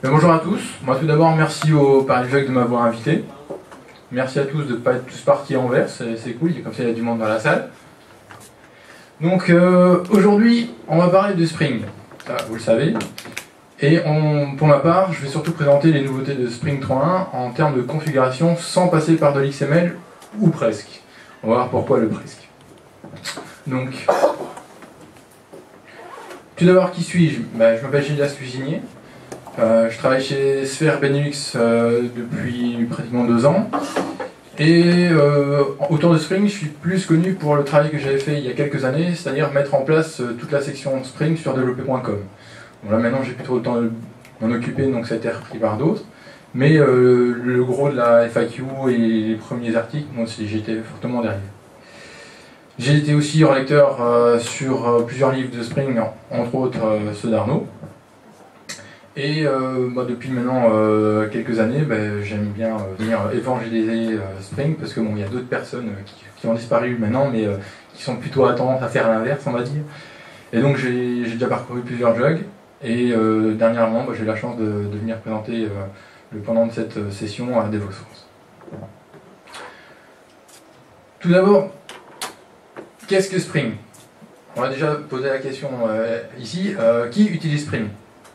Bonjour à tous. Moi tout d'abord merci au Paris Jug de m'avoir invité. Merci à tous de ne pas être tous partis en vert, c'est cool, comme ça il y a du monde dans la salle. Donc aujourd'hui on va parler de Spring, ça, vous le savez. Et pour ma part je vais surtout présenter les nouveautés de Spring 3.1 en termes de configuration sans passer par de l'XML ou presque. On va voir pourquoi le presque. Donc, tout d'abord qui suis-je? Je m'appelle Gildas Cuisinier. Je travaille chez Sphere Benelux depuis pratiquement 2 ans. Et autour de Spring, je suis plus connu pour le travail que j'avais fait il y a quelques années, c'est-à-dire mettre en place toute la section Spring sur développer.com. Bon, là maintenant, j'ai plus trop le temps de m'en occuper, donc ça a été repris par d'autres. Mais le gros de la FAQ et les premiers articles, moi j'étais fortement derrière. J'ai été aussi relecteur sur plusieurs livres de Spring, entre autres ceux d'Arnaud. Et depuis maintenant quelques années, j'aime bien venir évangéliser Spring, parce que bon, il y a d'autres personnes qui ont disparu maintenant, mais qui sont plutôt à tendance à faire l'inverse, on va dire. Et donc j'ai déjà parcouru plusieurs jogs, et dernièrement, j'ai eu la chance de venir présenter le pendant de cette session à DevOpsForce. Tout d'abord, qu'est-ce que Spring? On va déjà poser la question ici, qui utilise Spring?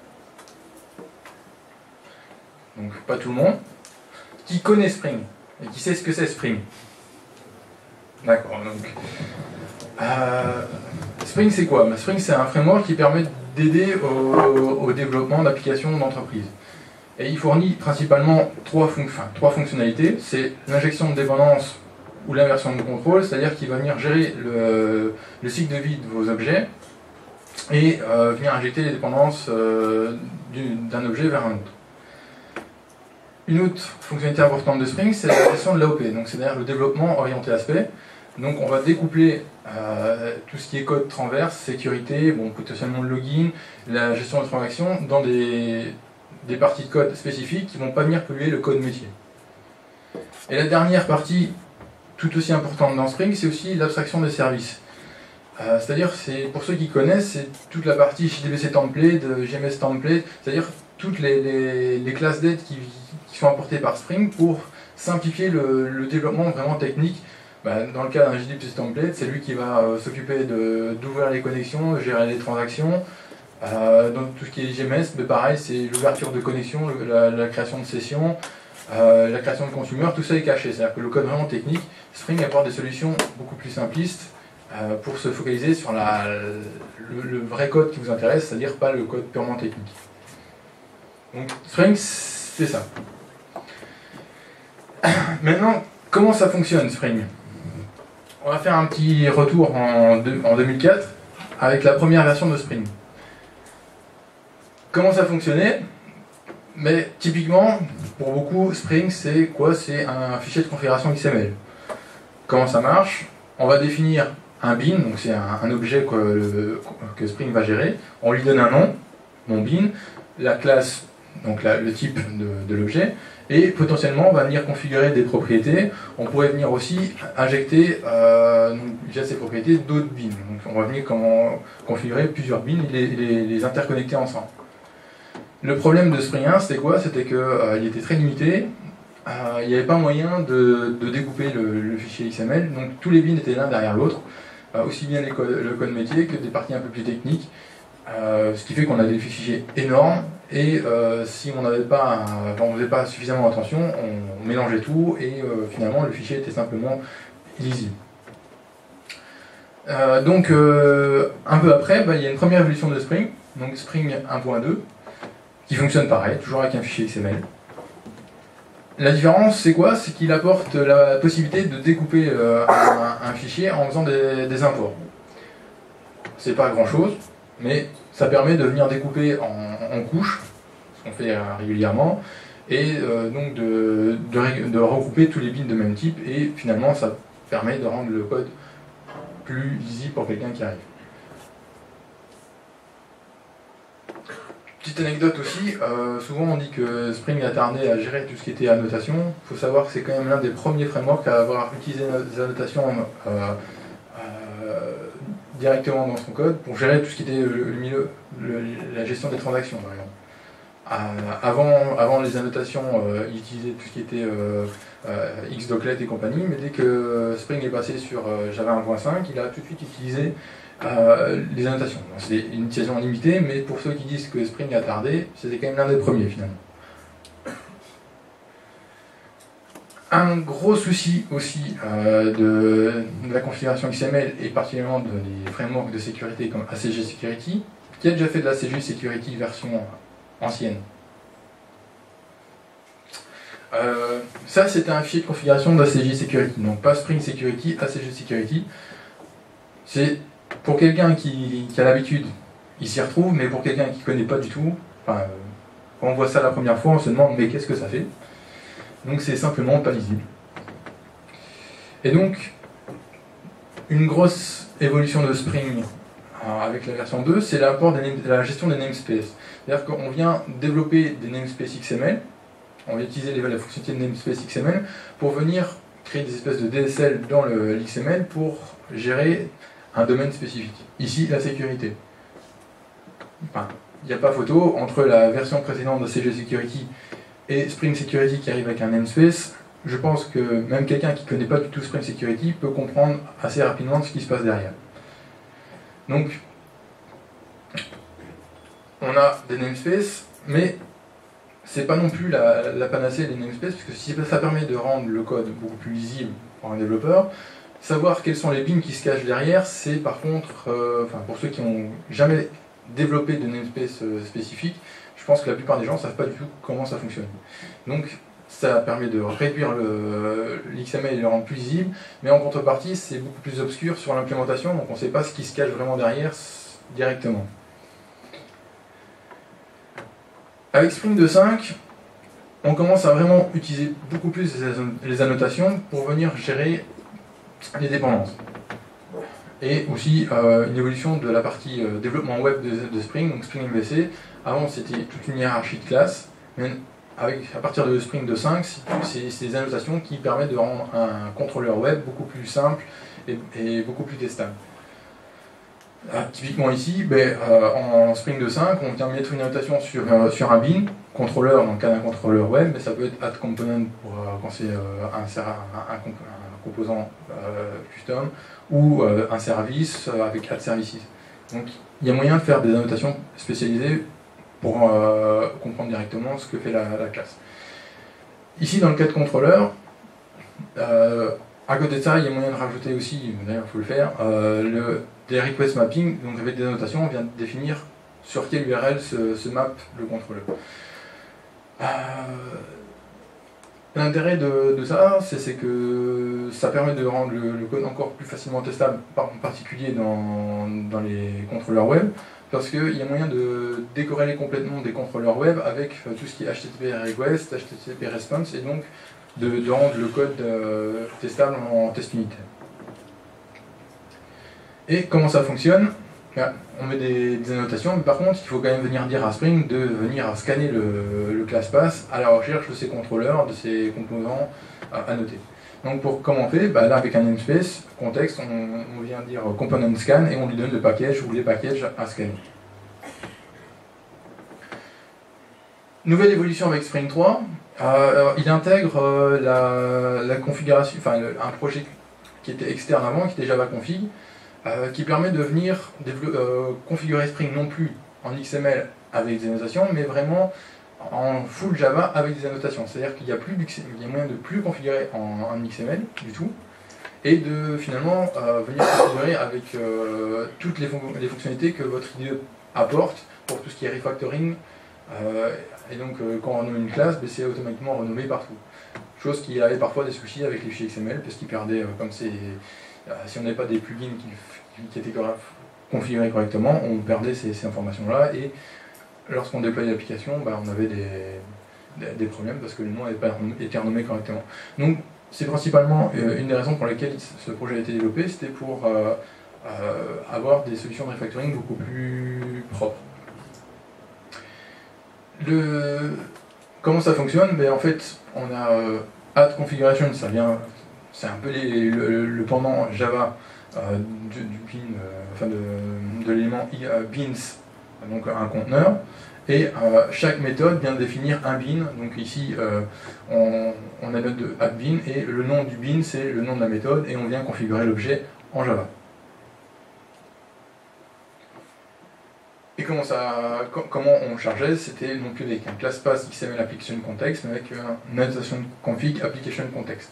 Donc pas tout le monde. Qui connaît Spring? Et qui sait ce que c'est Spring? D'accord, donc... Spring c'est quoi? Spring c'est un framework qui permet d'aider au développement d'applications d'entreprise. Et il fournit principalement trois fonctionnalités. C'est l'injection de dépendance ou l'inversion de contrôle, c'est-à-dire qu'il va venir gérer le cycle de vie de vos objets et venir injecter les dépendances d'un objet vers un autre. Une autre fonctionnalité importante de Spring, c'est la gestion de l'AOP, donc c'est-à-dire le développement orienté aspect. Donc on va découpler tout ce qui est code transverse, sécurité, potentiellement le login, la gestion des transactions dans des parties de code spécifiques qui ne vont pas venir polluer le code métier. Et la dernière partie, tout aussi importante dans Spring, c'est aussi l'abstraction des services. C'est-à-dire, pour ceux qui connaissent, c'est toute la partie JDBC template, GMS template, c'est-à-dire toutes les classes d'aide qui sont apportées par Spring pour simplifier le développement vraiment technique. Dans le cas d'un JDBC template, c'est lui qui va s'occuper d'ouvrir les connexions, gérer les transactions. Dans tout ce qui est GMS, pareil, c'est l'ouverture de connexions, la création de sessions, la création de consommateurs, tout ça est caché. C'est-à-dire que le code vraiment technique, Spring apporte des solutions beaucoup plus simplistes pour se focaliser sur le vrai code qui vous intéresse, c'est-à-dire pas le code purement technique. Donc Spring, c'est ça. Maintenant, comment ça fonctionne Spring? On va faire un petit retour en 2004 avec la première version de Spring. Comment ça fonctionnait? Mais typiquement, pour beaucoup, Spring, c'est quoi? C'est un fichier de configuration XML. Comment ça marche? On va définir un bin, donc c'est un objet que Spring va gérer. On lui donne un nom, mon bin, la classe, donc le type de l'objet, et potentiellement on va venir configurer des propriétés. On pourrait venir aussi injecter via ces propriétés d'autres bins. Donc on va venir configurer plusieurs bins et les interconnecter ensemble. Le problème de Spring 1, c'était quoi? C'était qu'il était très limité. Il n'y avait pas moyen de découper le fichier XML, donc tous les bins étaient l'un derrière l'autre, aussi bien le code métier que des parties un peu plus techniques, ce qui fait qu'on a des fichiers énormes, et si on ne faisait pas suffisamment attention, on mélangeait tout, et finalement le fichier était simplement illisible. Donc un peu après, il y a une première évolution de Spring, donc Spring 1.2, qui fonctionne pareil, toujours avec un fichier XML. La différence, c'est quoi? C'est qu'il apporte la possibilité de découper un fichier en faisant des imports. C'est pas grand chose, mais ça permet de venir découper en couches, ce qu'on fait régulièrement, et donc de regrouper tous les bins de même type, et finalement ça permet de rendre le code plus lisible pour quelqu'un qui arrive. Petite anecdote aussi, souvent on dit que Spring a tardé à gérer tout ce qui était annotation. Il faut savoir que c'est quand même l'un des premiers frameworks à avoir utilisé des annotations directement dans son code pour gérer tout ce qui était la gestion des transactions par exemple. Avant les annotations, il utilisait tout ce qui était Xdoclet et compagnie, mais dès que Spring est passé sur Java 1.5, il a tout de suite utilisé les annotations. C'est une utilisation limitée, mais pour ceux qui disent que Spring a tardé, c'était quand même l'un des premiers finalement. Un gros souci aussi de la configuration XML et particulièrement des frameworks de sécurité comme ACG Security. Qui a déjà fait de l'ACG Security version ancienne? Ça, c'était un fichier de configuration d'ACG Security, donc pas Spring Security, ACG Security. C'est pour quelqu'un qui a l'habitude, il s'y retrouve, mais pour quelqu'un qui ne connaît pas du tout, quand on voit ça la première fois, on se demande mais qu'est-ce que ça fait? Donc c'est simplement pas lisible. Et donc, une grosse évolution de Spring avec la version 2, c'est l'apport de la gestion des namespaces. C'est-à-dire qu'on vient développer des namespaces XML, on va utiliser la fonctionnalité de namespace XML pour venir créer des espèces de DSL dans l'XML pour gérer un domaine spécifique. Ici, la sécurité. Enfin, il n'y a pas photo entre la version précédente de CG Security et Spring Security qui arrive avec un namespace. Je pense que même quelqu'un qui ne connaît pas du tout Spring Security peut comprendre assez rapidement ce qui se passe derrière. Donc, on a des namespaces, mais c'est pas non plus la panacée des namespaces, parce que si ça permet de rendre le code beaucoup plus lisible pour un développeur, savoir quels sont les bins qui se cachent derrière, c'est par contre, pour ceux qui n'ont jamais développé de namespace spécifique, je pense que la plupart des gens ne savent pas du tout comment ça fonctionne. Donc ça permet de réduire l'XML et de le rendre plus lisible, mais en contrepartie c'est beaucoup plus obscur sur l'implémentation, donc on ne sait pas ce qui se cache vraiment derrière directement. Avec Spring 2.5, on commence à vraiment utiliser beaucoup plus les annotations pour venir gérer les dépendances. Et aussi une évolution de la partie développement web de Spring, donc Spring MVC. Avant c'était toute une hiérarchie de classes, mais à partir de Spring 2.5, c'est des annotations qui permettent de rendre un contrôleur web beaucoup plus simple et beaucoup plus testable. Typiquement ici, en Spring 2.5, on vient mettre une annotation sur un bin, contrôleur dans le cas d'un contrôleur web, mais ça peut être add component pour quand c'est un composant custom, ou un service avec add services. Donc il y a moyen de faire des annotations spécialisées pour comprendre directement ce que fait la classe. Ici, dans le cas de contrôleur, à côté de ça, il y a moyen de rajouter aussi, d'ailleurs il faut le faire, des request mapping, donc avec des annotations, on vient de définir sur quelle URL se map le contrôleur. L'intérêt de ça, c'est que ça permet de rendre le code encore plus facilement testable, en particulier dans les contrôleurs web, parce qu'il y a moyen de décorréler complètement des contrôleurs web avec tout ce qui est HTTP request, HTTP response, et donc de rendre le code testable en test unitaire. Et comment ça fonctionne? On met des annotations, mais par contre, il faut quand même venir dire à Spring de venir scanner le ClassPath à la recherche de ces contrôleurs, de ces composants annotés. Donc comment on fait? Là, avec un namespace, contexte, on vient dire component scan et on lui donne le package ou les packages à scanner. Nouvelle évolution avec Spring 3, il intègre la configuration, un projet qui était externe avant, qui était Java Config, qui permet de venir configurer Spring non plus en XML avec des annotations, mais vraiment en full Java avec des annotations. C'est-à-dire qu'il y a moyen de plus configurer en XML du tout, et de finalement venir configurer avec toutes les fonctionnalités que votre IDE apporte pour tout ce qui est refactoring. Et donc quand on renomme une classe, c'est automatiquement renommé partout. Chose qui avait parfois des soucis avec les fichiers XML, parce qu'ils perdaient, si on n'avait pas des plugins qui étaient configurés correctement, on perdait ces informations-là, et lorsqu'on déployait l'application, on avait des problèmes parce que le nom n'avait pas été renommé correctement. Donc c'est principalement une des raisons pour lesquelles ce projet a été développé, c'était pour avoir des solutions de refactoring beaucoup plus propres. Comment ça fonctionne? En fait, on a add configuration, c'est un peu le pendant Java du bin, de l'élément beans, donc un conteneur, Et chaque méthode vient définir un bin. Donc ici, on a note de add_bin, et le nom du bin, c'est le nom de la méthode, et on vient configurer l'objet en Java. Et comment on chargeait? C'était non plus avec un class pass XML application context, mais avec une annotation config application context.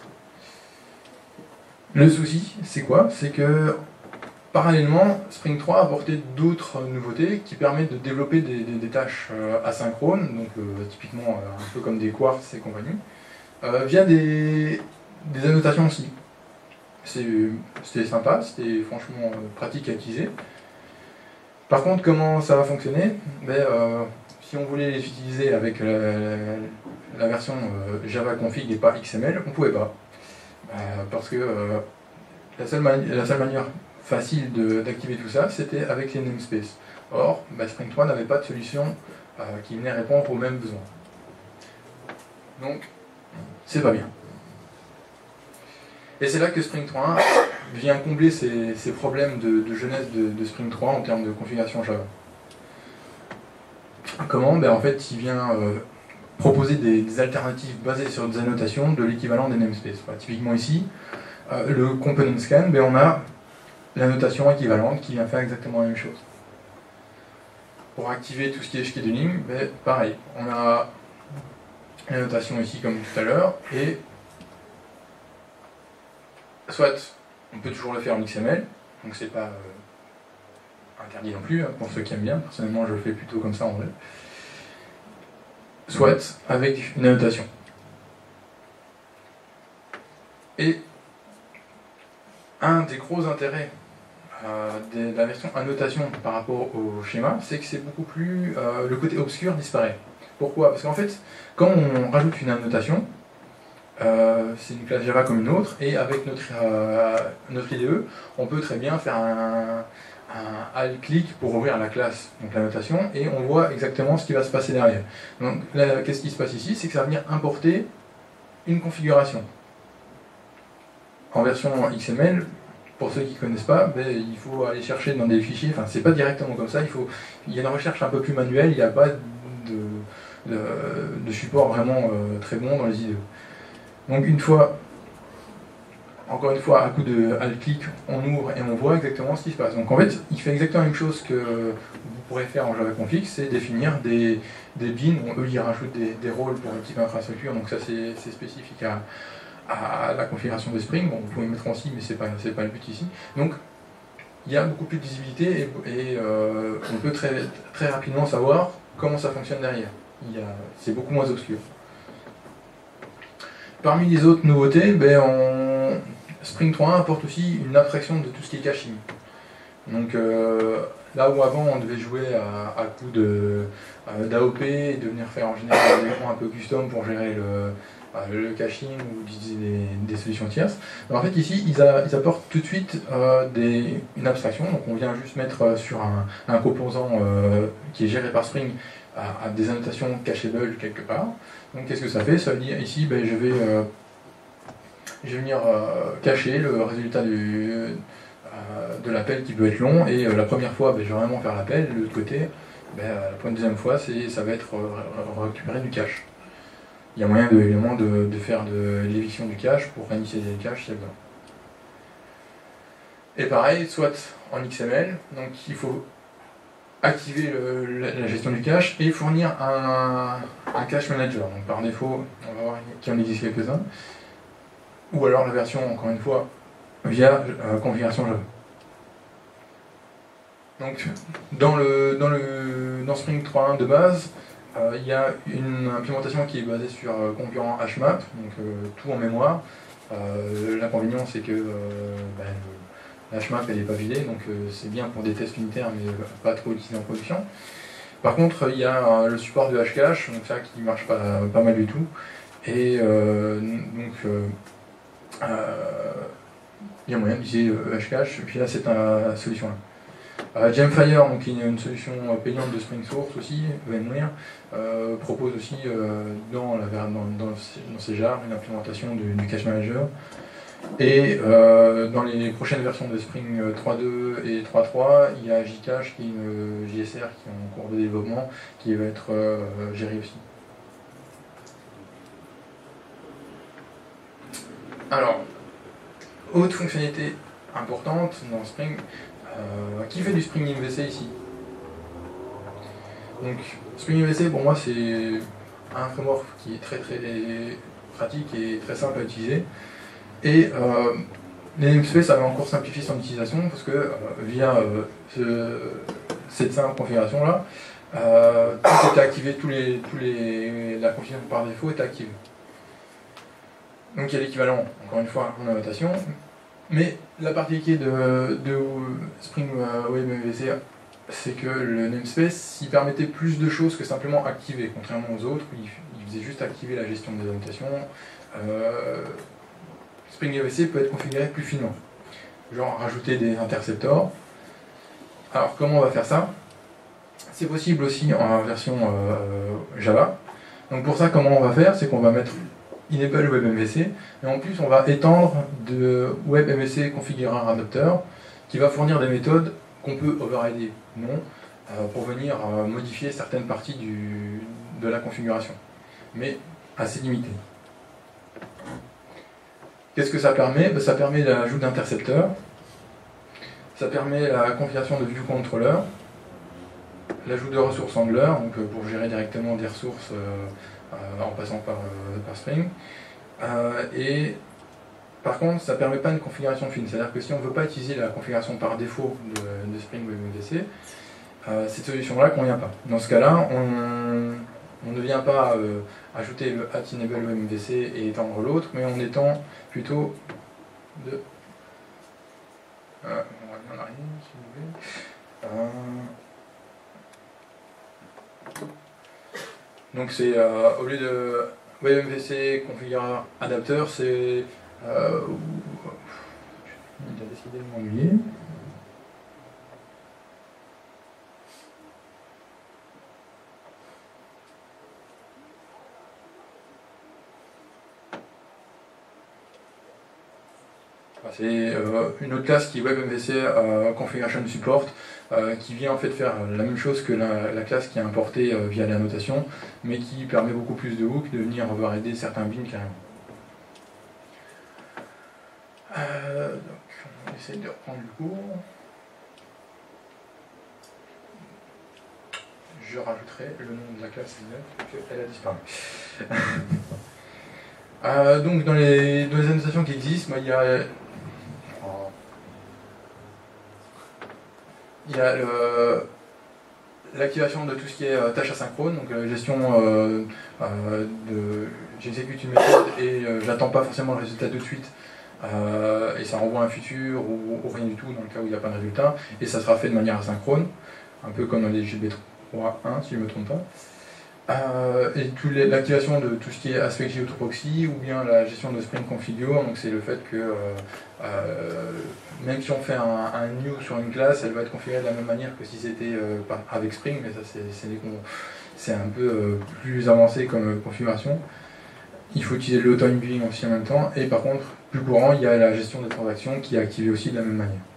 Le souci, c'est quoi? C'est que parallèlement, Spring 3 a apporté d'autres nouveautés qui permettent de développer des tâches asynchrones, donc typiquement un peu comme des quartz et compagnie, via des annotations aussi. C'était sympa, c'était franchement pratique à utiliser. Par contre, comment ça va fonctionner? Si on voulait les utiliser avec la version Java config et pas XML, on ne pouvait pas. Parce que la seule manière facile d'activer tout ça, c'était avec les namespaces. Or, Spring 3 n'avait pas de solution qui venait répondre aux mêmes besoins. Donc, c'est pas bien. Et c'est là que Spring 3.1 vient combler ces problèmes de jeunesse de Spring 3 en termes de configuration Java. Comment? En fait, il vient proposer des alternatives basées sur des annotations de l'équivalent des namespaces. Typiquement ici, le component scan, on a l'annotation équivalente qui vient faire exactement la même chose. Pour activer tout ce qui est scheduling, pareil, on a l'annotation ici comme tout à l'heure, et soit on peut toujours le faire en XML, donc c'est pas interdit non plus, pour ceux qui aiment bien, personnellement je le fais plutôt comme ça en vrai, soit avec une annotation. Et un des gros intérêts de la version annotation par rapport au schéma, c'est que c'est beaucoup plus... le côté obscur disparaît. Pourquoi? Parce qu'en fait, quand on rajoute une annotation, c'est une classe Java comme une autre, et avec notre IDE, on peut très bien faire un alt-click pour ouvrir la classe, donc l'annotation, et on voit exactement ce qui va se passer derrière. Donc qu'est-ce qui se passe ici? C'est que ça va venir importer une configuration. En version XML, pour ceux qui ne connaissent pas, il faut aller chercher dans des fichiers, enfin c'est pas directement comme ça, il y a une recherche un peu plus manuelle, il n'y a pas de support vraiment très bon dans les IDE. Donc encore une fois, à coup de alt-click, on ouvre et on voit exactement ce qui se passe. Donc en fait, il fait exactement la même chose que vous pourrez faire en Java config, c'est définir des bins, eux ils rajoutent des rôles pour un type infrastructure, donc ça c'est spécifique à la configuration de Spring. Bon, vous pouvez mettre en C, mais c'est pas le but ici. Donc il y a beaucoup plus de visibilité et on peut très rapidement savoir comment ça fonctionne derrière. C'est beaucoup moins obscur. Parmi les autres nouveautés, Spring 3.1 apporte aussi une abstraction de tout ce qui est caching. Donc là où avant on devait jouer à coup d'AOP et de venir faire en général des éléments un peu custom pour gérer le caching ou utiliser des solutions tierces, en fait ici ils apportent tout de suite une abstraction. Donc on vient juste mettre sur un composant qui est géré par Spring à des annotations cacheable quelque part. Donc qu'est-ce que ça fait? Ça veut dire ici je vais venir cacher le résultat de l'appel qui peut être long, et la première fois je vais vraiment faire l'appel, de l'autre côté la deuxième fois ça va être récupérer du cache. Il y a moyen de faire de l'éviction du cache pour réinitialiser le cache s'il y a besoin. Et pareil, soit en XML, donc il faut activer la gestion du cache et fournir un cache manager. Donc par défaut, on va voir qu'il en existe quelques-uns. Ou alors la version, encore une fois, via configuration Java. Donc dans Spring 3.1 de base, il y a une implémentation qui est basée sur concurrent HMAP, donc tout en mémoire. L'inconvénient c'est que la HMAP elle n'est pas vidée, donc c'est bien pour des tests unitaires mais pas trop utilisé en production. Par contre il y a le support de Hcache, donc ça qui marche pas mal du tout, et il y a moyen d'utiliser Hcache, et puis là c'est la solution là. Gemfire, donc, qui est une solution payante de Spring Source aussi, VMware, propose aussi dans ses jars une implémentation du cache manager. Et dans les prochaines versions de Spring 3.2 et 3.3, il y a JCache qui est une JSR qui est en cours de développement, qui va être gérée aussi. Alors, autre fonctionnalité importante dans Spring, qui fait du Spring MVC ici? Donc, Spring MVC pour moi c'est un framework qui est très pratique et très simple à utiliser. Et les namespaces avaient encore simplifié son utilisation parce que via cette simple configuration là, tout était activé, la configuration par défaut était activée. Donc il y a l'équivalent, encore une fois, en annotation. Mais la particularité de Spring Web MVC, c'est que le namespace, il permettait plus de choses que simplement activer, contrairement aux autres, où il faisait juste activer la gestion des annotations. Spring MVC peut être configuré plus finement, genre rajouter des interceptors. Alors comment on va faire ça? C'est possible aussi en version Java. Donc pour ça, comment on va faire? C'est qu'on va mettre enable WebMVC, et en plus on va étendre de WebMVC configureur adapteur qui va fournir des méthodes qu'on peut overrider ou non pour venir modifier certaines parties de la configuration, mais assez limité. Qu'est-ce que ça permet? Ça permet l'ajout d'intercepteurs, ça permet la configuration de viewcontroller, l'ajout de ressources handler, donc pour gérer directement des ressources en passant par Spring. Et par contre, ça ne permet pas une configuration fine. C'est-à-dire que si on ne veut pas utiliser la configuration par défaut de Spring WebMVC, cette solution-là ne convient pas. Dans ce cas-là, on ne vient pas ajouter le @enable WebMVC et étendre l'autre, mais on étend plutôt de... on va bien en arrière, s'il vous plaît. Donc c'est au lieu de WebMVC configureur adapteur, c'est il a décidé de m'ennuyer. C'est une autre classe qui est WebMVC Configuration Support, qui vient en fait faire la même chose que la classe qui est importée via l'annotation, mais qui permet beaucoup plus de hooks de venir overrider certains bins carrément. Donc on essaie de reprendre le cours. Je rajouterai le nom de la classe elle a disparu. Donc dans les annotations qui existent, il y a l'activation de tout ce qui est tâches asynchrones, donc gestion j'exécute une méthode et j'attends pas forcément le résultat tout de suite, et ça renvoie un futur ou rien du tout dans le cas où il n'y a pas de résultat, et ça sera fait de manière asynchrone, un peu comme dans les GB3.1 si je ne me trompe pas. Et l'activation de tout ce qui est aspect geoproxy ou bien la gestion de Spring Configure, donc c'est le fait que même si on fait un new sur une classe, elle va être configurée de la même manière que si c'était avec Spring, mais ça c'est un peu plus avancé comme configuration. Il faut utiliser le time viewing aussi en même temps, et par contre, plus courant, il y a la gestion des transactions qui est activée aussi de la même manière.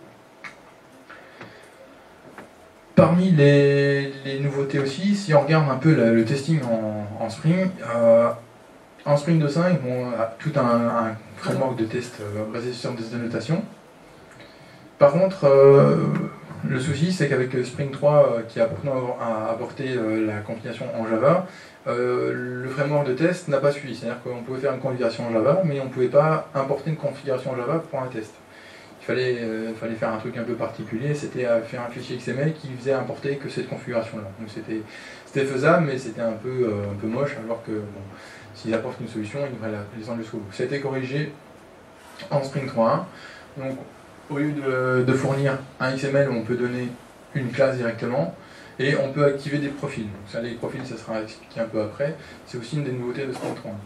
Parmi les nouveautés aussi, si on regarde un peu le testing en Spring, en Spring 2.5, on a tout un framework de test basé sur des annotations. Par contre, le souci, c'est qu'avec Spring 3, qui a apporté la compilation en Java, le framework de test n'a pas suivi. C'est-à-dire qu'on pouvait faire une configuration en Java, mais on ne pouvait pas importer une configuration en Java pour un test. Il fallait faire un truc un peu particulier, c'était faire un fichier XML qui faisait importer que cette configuration-là. Donc c'était faisable, mais c'était un peu moche, alors que bon, s'ils apportent une solution, ils devraient la descendre jusqu'au bout. Ça a été corrigé en Spring 3.1. Donc au lieu de fournir un XML où on peut donner une classe directement, et on peut activer des profils. Donc ça, les profils, ça sera expliqué un peu après. C'est aussi une des nouveautés de Spring 3.1.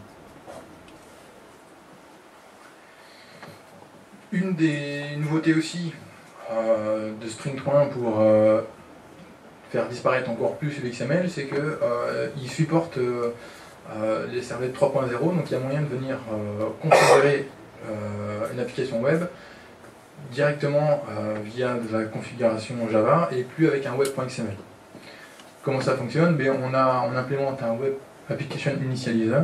Une des nouveautés aussi de Spring 3.1 pour faire disparaître encore plus le XML, c'est qu'il supporte les servlets 3.0, donc il y a moyen de venir configurer une application web directement via de la configuration Java et plus avec un web.xml. Comment ça fonctionne? On implémente un Web Application Initializer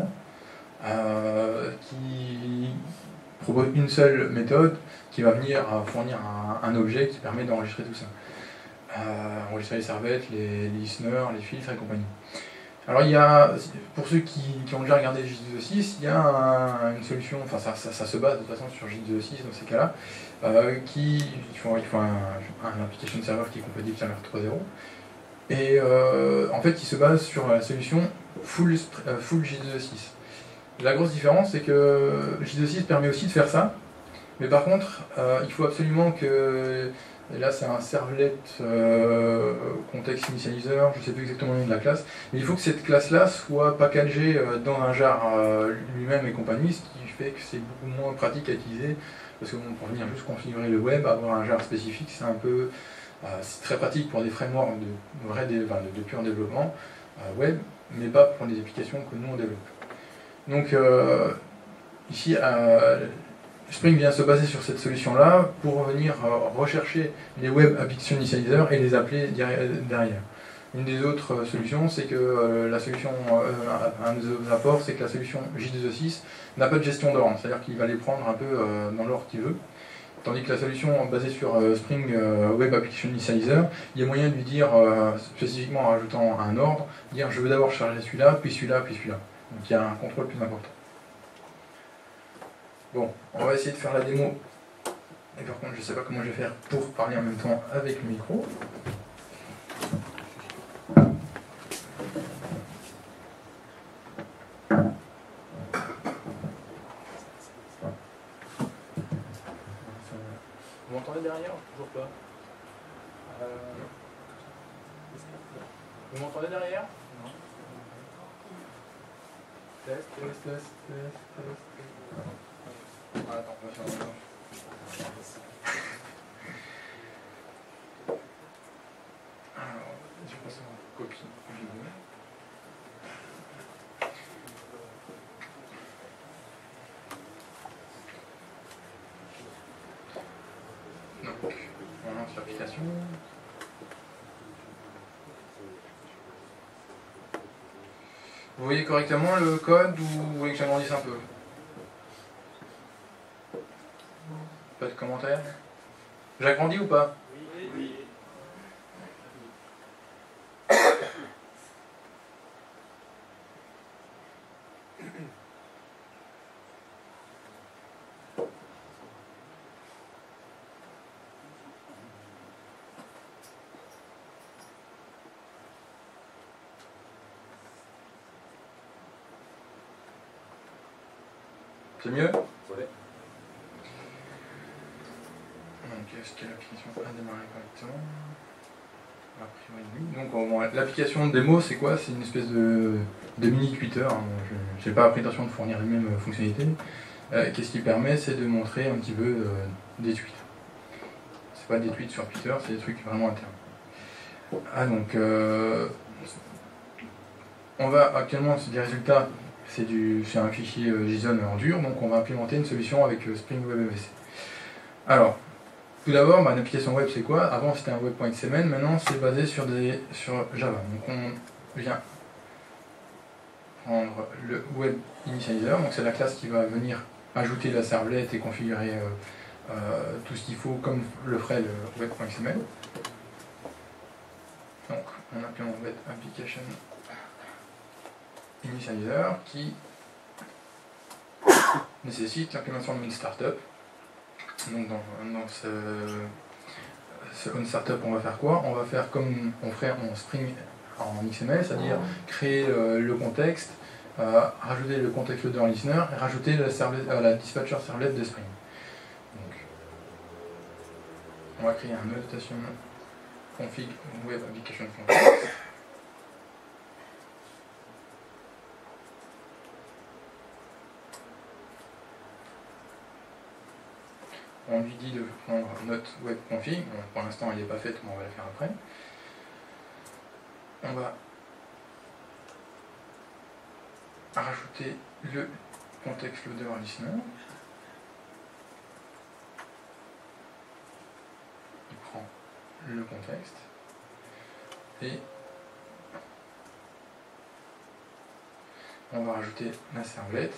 qui propose une seule méthode qui va venir fournir un objet qui permet d'enregistrer tout ça. Enregistrer les servlettes, les listeners, les filtres et compagnie. Alors pour ceux qui ont déjà regardé J2E6, il y a une solution, enfin ça se base de toute façon sur J2E6 dans ces cas-là, il faut un application server qui est compatible Server 3.0. Et en fait, il se base sur la solution full J2E6. La grosse différence, c'est que J2E6 permet aussi de faire ça, mais par contre, il faut absolument que, et là c'est un servlet context initializer, je ne sais plus exactement le nom de la classe, mais il faut que cette classe-là soit packagée dans un jar lui-même et compagnie, ce qui fait que c'est beaucoup moins pratique à utiliser, parce que pour venir juste configurer le web, avoir un jar spécifique, c'est très pratique pour des frameworks de pur développement web, mais pas pour des applications que nous on développe. Donc ici, Spring vient se baser sur cette solution-là pour venir rechercher les Web Application Initializer et les appeler derrière. Une des autres solutions, c'est que un des apports, c'est que la solution J2E6 n'a pas de gestion d'ordre, c'est-à-dire qu'il va les prendre un peu dans l'ordre qu'il veut. Tandis que la solution basée sur Spring Web Application Initializer, il y a moyen de lui dire, spécifiquement en rajoutant un ordre, dire je veux d'abord charger celui-là, puis celui-là, puis celui-là. Donc il y a un contrôle plus important. Bon, on va essayer de faire la démo. Et par contre, je ne sais pas comment je vais faire pour parler en même temps avec le micro. Vous m'entendez derrière? Toujours pas. Vous m'entendez derrière? Non. Test. Ah, attends, on va faire un mélange. Alors, je passe en copie vidéo. Donc, on lance l'application. Vous voyez correctement le code ou vous voulez que j'agrandisse un peu? Pas de commentaires? J'agrandis ou pas? Oui. C'est mieux? Ouais. Donc, est-ce que l'application a démarré correctement? A priori, oui. Donc, bon, l'application de démo, c'est quoi? C'est une espèce de mini Twitter. Hein. Je n'ai pas la prétention de fournir les mêmes fonctionnalités. Qu'est-ce qui permet? C'est de montrer un petit peu des tweets. C'est pas des tweets sur Twitter, c'est des trucs vraiment internes. Ah, donc, on va actuellement, c'est des résultats. C'est un fichier JSON en dur, donc on va implémenter une solution avec Spring Web MVC. Alors, tout d'abord, une application web c'est quoi? Avant c'était un web.xml, maintenant c'est basé sur Java. Donc on vient prendre le web initializer, donc c'est la classe qui va venir ajouter la servlette et configurer tout ce qu'il faut comme le ferait le web.xml. Donc on implémente web application initializer qui nécessite l'implémentation d'une startup. Donc dans ce on-startup, on va faire quoi? On va faire comme on ferait en Spring en XML, c'est-à-dire créer le contexte, rajouter le context loader listener et rajouter la dispatcher servlet de Spring. Donc, on va créer un notation config web application config. On lui dit de prendre notre web config. Bon, pour l'instant, elle n'est pas faite, mais on va la faire après. On va rajouter le context loader listener. le contexte. Et on va rajouter la servlette.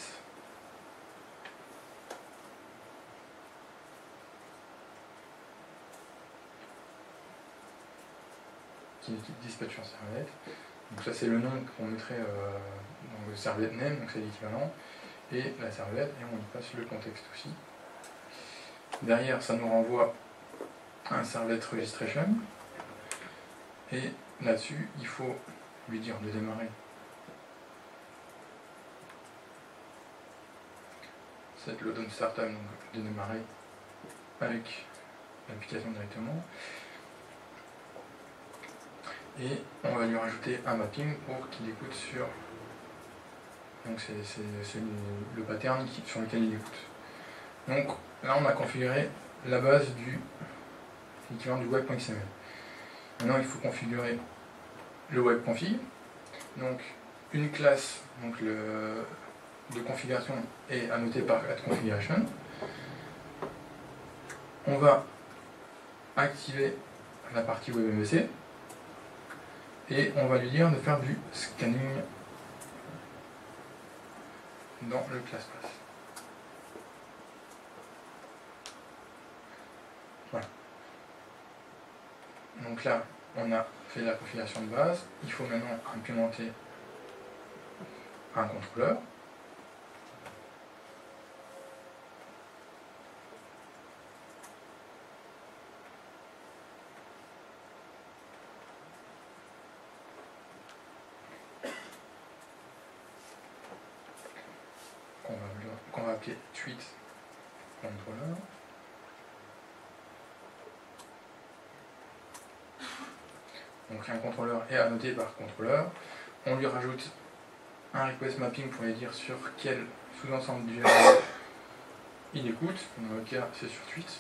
Qui est dispatcher servlette. Donc ça c'est le nom qu'on mettrait dans le servlette name, donc c'est l'équivalent. Et la servlette, et on y passe le contexte aussi. Derrière, ça nous renvoie à un servlette registration. Et là-dessus, il faut lui dire de démarrer cette load on startup, donc de démarrer avec l'application directement. Et on va lui rajouter un mapping pour qu'il écoute sur. Donc c'est le pattern sur lequel il écoute. Donc là on a configuré la base du l'équivalent du web.xml. Maintenant il faut configurer le webconfig. Donc une classe donc de configuration est annotée par add_configuration. On va activer la partie WebMVC et on va lui dire de faire du scanning dans le class path. Voilà. Donc là, on a fait la configuration de base. Il faut maintenant implémenter un contrôleur. Qu'on va appeler tweet controller. Donc un contrôleur est annoté par contrôleur. On lui rajoute un request mapping pour lui dire sur quel sous-ensemble du URL il écoute. Dans le cas, c'est sur tweet.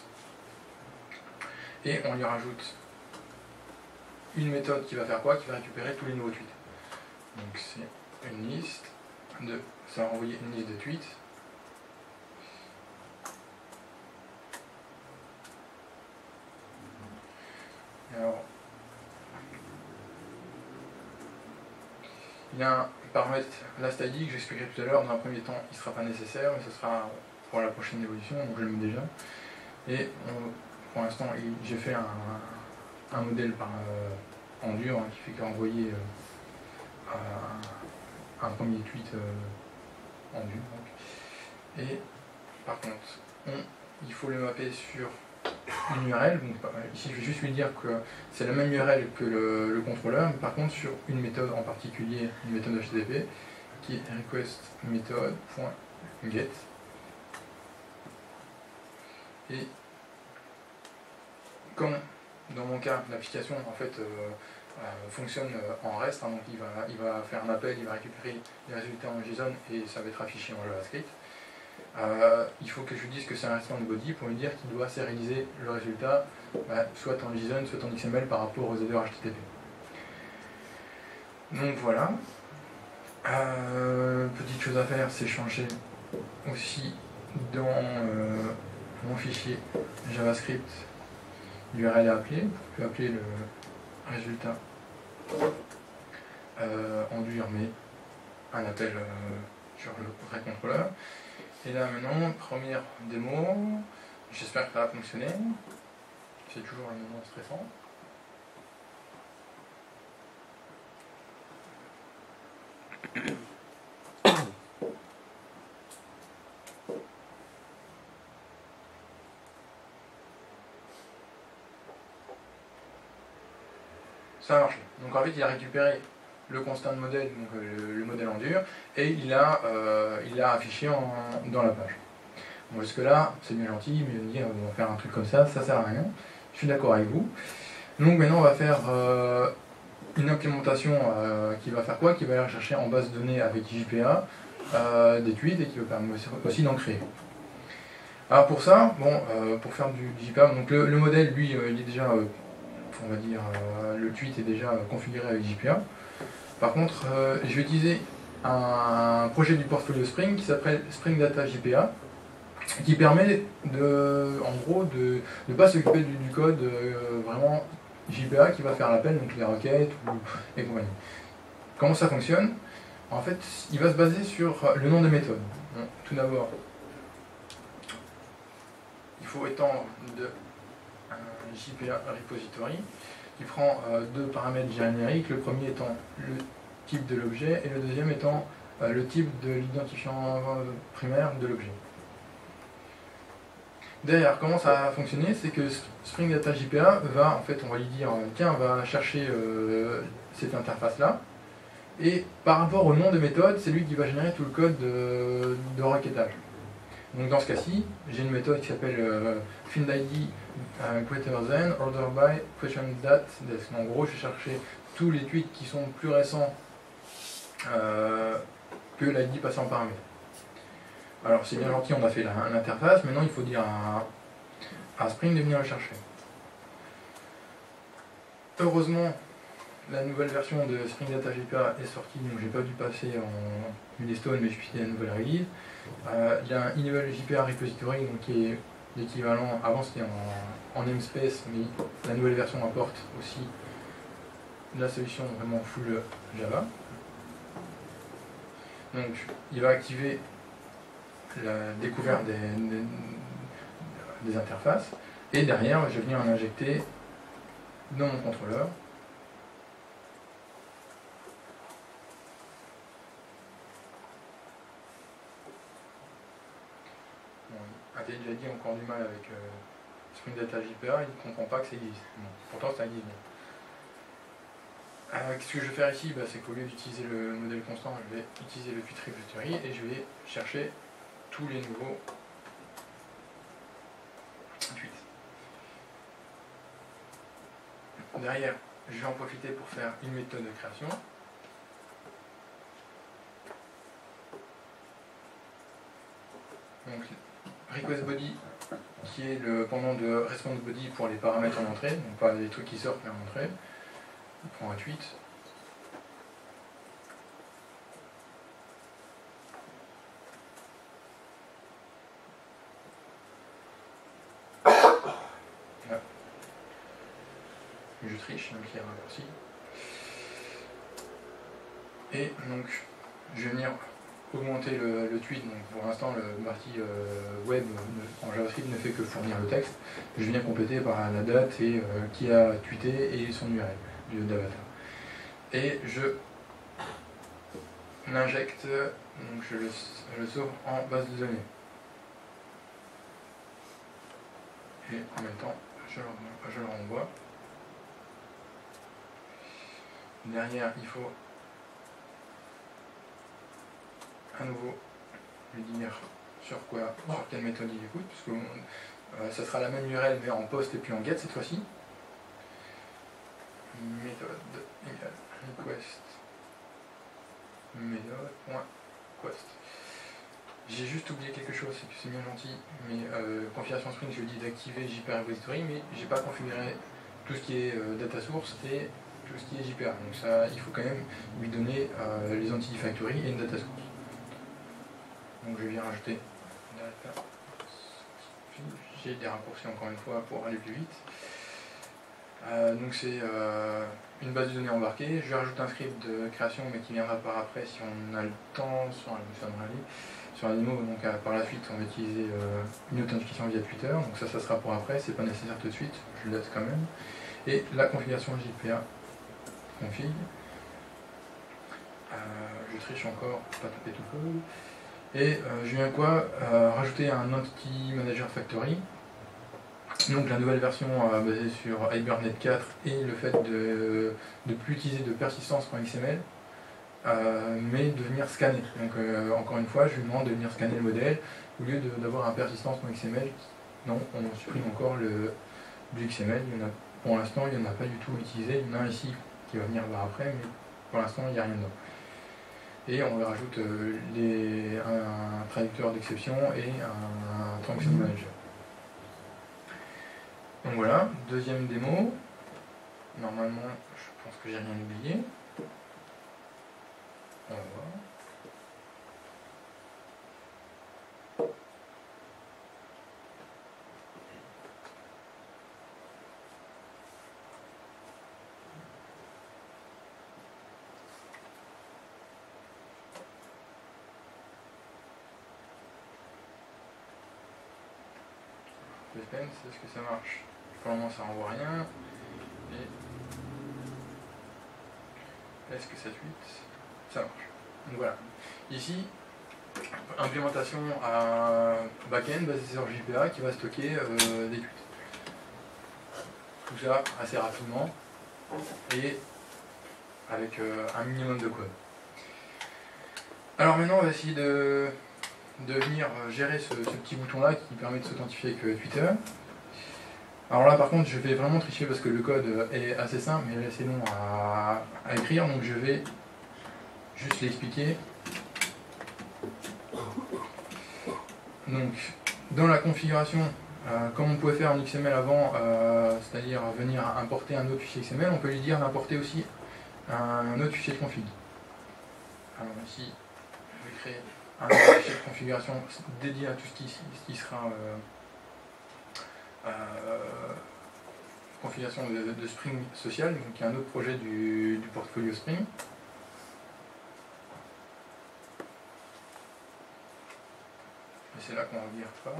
Et on lui rajoute une méthode qui va faire quoi? Qui va récupérer tous les nouveaux tweets. Donc c'est une liste de. Ça va envoyer une liste de tweets. Alors, il y a un paramètre last ID que j'expliquerai tout à l'heure. Dans un premier temps, il ne sera pas nécessaire, mais ce sera pour la prochaine évolution, donc je le mets déjà. Et pour l'instant, j'ai fait un modèle en dur qui fait qu'envoyer un premier tweet en dur. Donc. Et par contre, il faut le mapper sur une URL. Donc, ici, je vais juste lui dire que c'est la même URL que le contrôleur, mais par contre sur une méthode en particulier, une méthode HTTP, qui est request_method.get. Et comme dans mon cas, l'application en fait fonctionne en REST, hein, donc il va faire un appel, il va récupérer les résultats en JSON et ça va être affiché en JavaScript. Il faut que je lui dise que c'est un restant de body pour lui dire qu'il doit sérialiser le résultat soit en JSON, soit en XML par rapport aux headers HTTP. Donc voilà. Petite chose à faire, c'est changer aussi dans mon fichier JavaScript l'URL à appeler. Je peux appeler le résultat en dur, mais un appel sur le vrai contrôleur. Et là maintenant, première démo, j'espère que ça va fonctionner. C'est toujours un moment stressant. Ça a marché. Donc en fait, il a récupéré le constant de modèle, donc le modèle en dur, et il l'a affiché dans la page. Bon, jusque là, c'est bien gentil, mais on va faire un truc comme ça sert à rien. Je suis d'accord avec vous. Donc maintenant, on va faire une implémentation qui va faire quoi? Qui va aller chercher en base de données avec JPA des tweets et qui va permettre aussi d'en créer. Alors pour ça, pour faire du JPA, donc le modèle, lui, il est déjà, on va dire, le tweet est déjà configuré avec JPA. Par contre, je vais utiliser un projet du portfolio Spring qui s'appelle Spring Data JPA, qui permet en gros de ne pas s'occuper du code vraiment JPA qui va faire l'appel, donc les requêtes et compagnie. Comment ça fonctionne? En fait, il va se baser sur le nom des méthodes. Bon, tout d'abord, il faut étendre de un JPA repository qui prend deux paramètres génériques, le premier étant le type de l'objet et le deuxième étant le type de l'identifiant primaire de l'objet. Derrière, comment ça va fonctionner? C'est que Spring Data JPA va, en fait, on va lui dire, tiens, va chercher cette interface-là, et par rapport au nom de méthode, c'est lui qui va générer tout le code de requêtage. Donc dans ce cas-ci, j'ai une méthode qui s'appelle findID greater than order by question date desk. En gros, je vais chercher tous les tweets qui sont plus récents que l'ID passé en paramètre. Alors c'est bien gentil, on a fait l'interface, maintenant il faut dire à Spring de venir le chercher. Heureusement, la nouvelle version de Spring Data JPA est sortie, donc j'ai pas dû passer en milestone, mais je suis la nouvelle release. Il y a un enable JPA repository, donc qui est l'équivalent, avant c'était en namespace, mais la nouvelle version apporte aussi la solution vraiment full Java. Donc il va activer la découverte des interfaces, et derrière je vais venir en injecter dans mon contrôleur. J'ai déjà dit encore du mal avec Spring Data JPA, il ne comprend pas que ça existe. Bon, pourtant ça existe bien. Ce que je vais faire ici, c'est qu'au lieu d'utiliser le modèle constant, je vais utiliser le tweet repository et je vais chercher tous les nouveaux tweets. Derrière, je vais en profiter pour faire une méthode de création. Donc, request body qui est le pendant de response body pour les paramètres en entrée, donc pas les trucs qui sortent mais en entrée. On prend un tweet. Voilà. Je triche, donc il y a un raccourci. Et donc je vais venir augmenter le tweet. Donc pour l'instant le partie web en JavaScript ne fait que fournir le texte. Je viens compléter par la date et qui a tweeté et son URL du d'avatar. Et je l'injecte, donc je le sauve en base de données. Et en même temps je le renvoie. Derrière il faut à nouveau lui dire sur quelle méthode il écoute, puisque ça sera la même URL mais en post et puis en get cette fois-ci. Méthode égale request méthode.quest. J'ai juste oublié quelque chose, c'est que c'est bien gentil, mais configuration Spring, je lui dis d'activer JPA repository, mais j'ai pas configuré tout ce qui est data source et tout ce qui est JPA. Donc ça, il faut quand même lui donner les entities factory et une data source. Donc je viens rajouter data. J'ai des raccourcis encore une fois pour aller plus vite. Donc c'est une base de données embarquée. Je rajoute un script de création mais qui viendra par après si on a le temps sur la démo. Donc par la suite on va utiliser une authentification via Twitter. Donc ça sera pour après, c'est pas nécessaire tout de suite, je le laisse quand même. Et la configuration JPA config. Je triche encore pour pas taper tout le code. Et je viens rajouter un Entity Manager Factory. Donc la nouvelle version basée sur Hibernate 4 et le fait de ne plus utiliser de persistance.xml, mais de venir scanner. Donc encore une fois, je lui demande de venir scanner le modèle au lieu d'avoir un persistance.xml. Non, on supprime encore du XML. Pour l'instant, il n'y en a pas du tout utilisé. Il y en a un ici qui va venir voir après, mais pour l'instant, il n'y a rien dedans. Et on rajoute un traducteur d'exception et un Transaction Manager. Donc voilà, deuxième démo. Normalement, je pense que j'ai rien oublié. On va voir. Est-ce que ça marche? Pour le moment ça renvoie rien. Et est-ce que ça tweet? Ça marche. Donc voilà. Ici, implémentation à backend basée sur JPA qui va stocker des tweets. Tout ça assez rapidement et avec un minimum de code. Alors maintenant on va essayer de venir gérer ce petit bouton là qui permet de s'authentifier avec Twitter. Alors là par contre je vais vraiment tricher parce que le code est assez simple mais assez long à écrire, donc je vais juste l'expliquer. Donc dans la configuration, comme on pouvait faire en XML avant, c'est-à-dire venir importer un autre fichier XML, on peut lui dire d'importer aussi un autre fichier de config. Alors ici, je vais créer un autre fichier de configuration dédié à tout ce qui sera configuration de Spring Social, donc qui est un autre projet du portfolio Spring. Et c'est là qu'on va dire pas,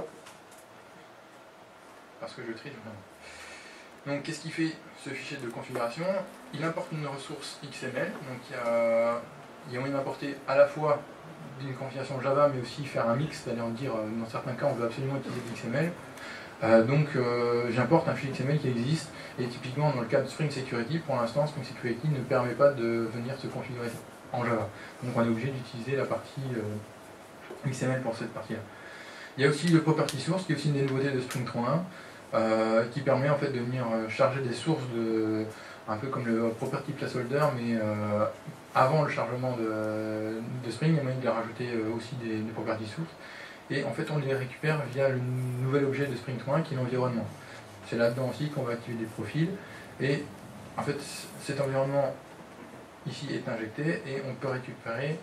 parce que je triche vraiment. Donc qu'est-ce qu'il fait ce fichier de configuration? Il importe une ressource XML, donc il y a moyen d'importer à la fois d'une configuration Java, mais aussi faire un mix, c'est-à-dire dire dans certains cas on veut absolument utiliser de l'XML. J'importe un fichier XML qui existe, et typiquement dans le cas de Spring Security, pour l'instant Spring Security ne permet pas de venir se configurer en Java. Donc on est obligé d'utiliser la partie XML pour cette partie-là. Il y a aussi le property source, qui est aussi une des nouveautés de Spring 3.1, qui permet en fait de venir charger des sources un peu comme le property placeholder, mais avant le chargement de Spring, il y a moyen de rajouter aussi des property sources. Et en fait on les récupère via le nouvel objet de Spring 3.1 qui est l'environnement. C'est là-dedans aussi qu'on va activer des profils, et en fait cet environnement ici est injecté et on peut récupérer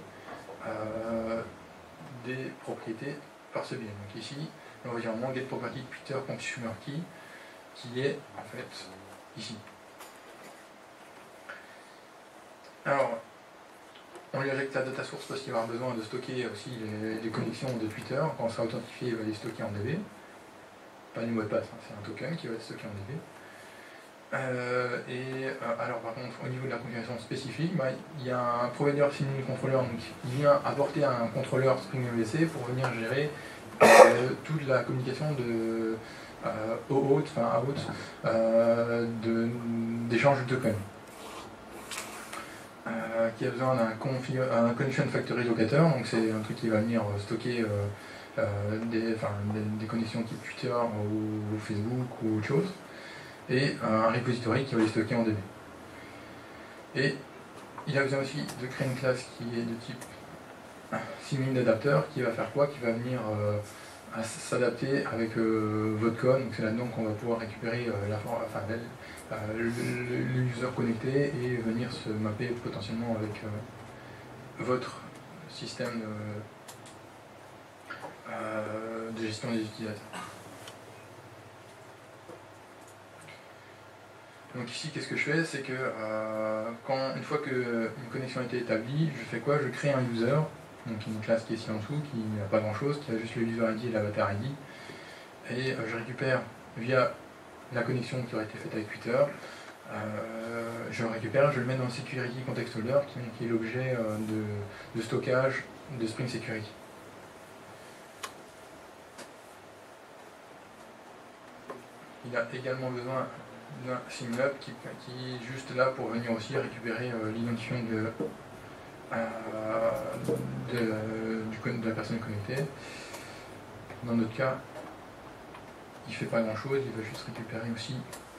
des propriétés par ce biais. Donc ici l'environnement getProperty Twitter Consumer Key qui est en fait ici. Alors on lui injecte la data source parce qu'il va avoir besoin de stocker aussi les connexions de Twitter. Quand on sera authentifié, il va les stocker en DB. Pas du mot de passe, hein, c'est un token qui va être stocké en DB. Alors par contre, au niveau de la configuration spécifique, il y a un provider signaling controller, donc il vient apporter un contrôleur Spring MVC pour venir gérer toute la communication de OAuth, d'échange de tokens. Qui a besoin d'un connection factory locator, donc c'est un truc qui va venir stocker des connexions type Twitter ou Facebook ou autre chose, et un repository qui va les stocker en DB. Et il a besoin aussi de créer une classe qui est de type signaling adapter, qui va faire quoi? Qui va venir s'adapter avec votre code, donc c'est là-dedans qu'on va pouvoir récupérer le user connecté et venir se mapper potentiellement avec votre système de gestion des utilisateurs. Donc ici, qu'est-ce que je fais? C'est que une fois qu'une connexion a été établie, je fais quoi? Je crée un user, donc une classe qui est ici en dessous, qui n'a pas grand-chose, qui a juste le user ID et l'avatar ID, et je récupère via la connexion qui aurait été faite avec Twitter, je le récupère, je le mets dans le Security Context Holder, qui est l'objet de stockage de Spring Security. Il a également besoin d'un SimLab qui est juste là pour venir aussi récupérer l'identifiant de la personne connectée. Dans notre cas, il ne fait pas grand chose, il va juste récupérer aussi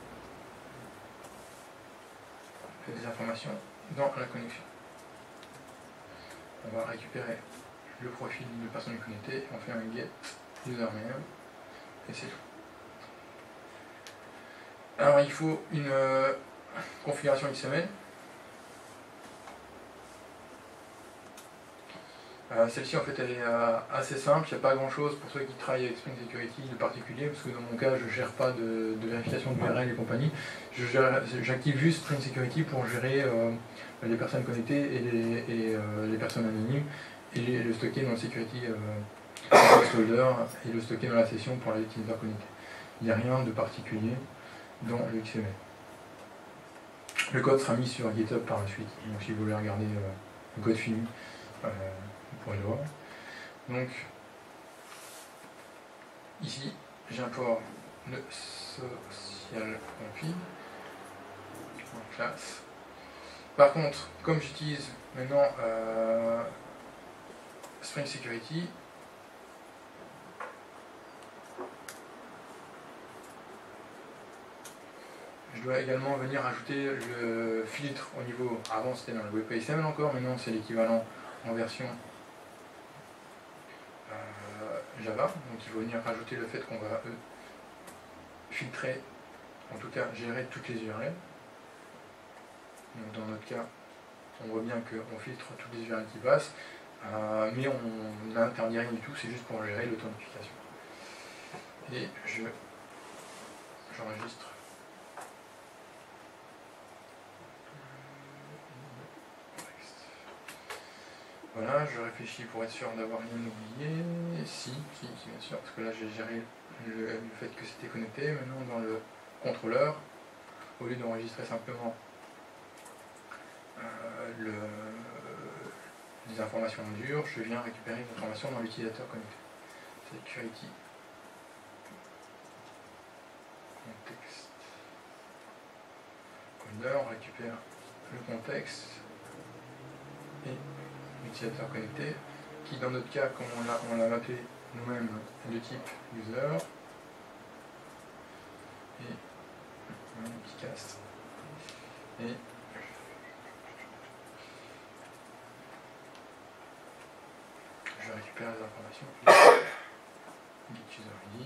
des informations dans la connexion. On va récupérer le profil de la personne connectée, on fait un get username et c'est tout. Alors il faut une configuration XML. Celle-ci en fait elle est assez simple, il n'y a pas grand chose pour ceux qui travaillent avec Spring Security de particulier, parce que dans mon cas je ne gère pas de vérification d'URL et compagnie. J'active juste Spring Security pour gérer les personnes connectées et les personnes anonymes, et le stocker dans le Security Context Holder et le stocker dans la session pour les utilisateurs connectés. Il n'y a rien de particulier dans le XML. Le code sera mis sur GitHub par la suite. Donc si vous voulez regarder le code fini, vous pourrez le voir. Donc ici, j'importe le social config en classe. Par contre, comme j'utilise maintenant Spring Security, je dois également venir ajouter le filtre au niveau, avant c'était dans le WebAssembly encore, maintenant c'est l'équivalent en version Java, donc il faut venir rajouter le fait qu'on va filtrer, en tout cas gérer toutes les URL. Donc dans notre cas, on voit bien qu'on filtre toutes les URL qui passent, mais on n'interdit rien du tout, c'est juste pour gérer l'authentification. Et j'enregistre. Voilà, je réfléchis pour être sûr d'avoir rien oublié. Si, bien sûr, parce que là j'ai géré le fait que c'était connecté. Maintenant dans le contrôleur, au lieu d'enregistrer simplement des informations dures, je viens récupérer une information dans l'utilisateur connecté. Security context folder, on récupère le contexte et l'utilisateur connecté, qui dans notre cas, comme on l'a mappé nous-mêmes, de type user, et un petit cast, et je récupère les informations git user ID.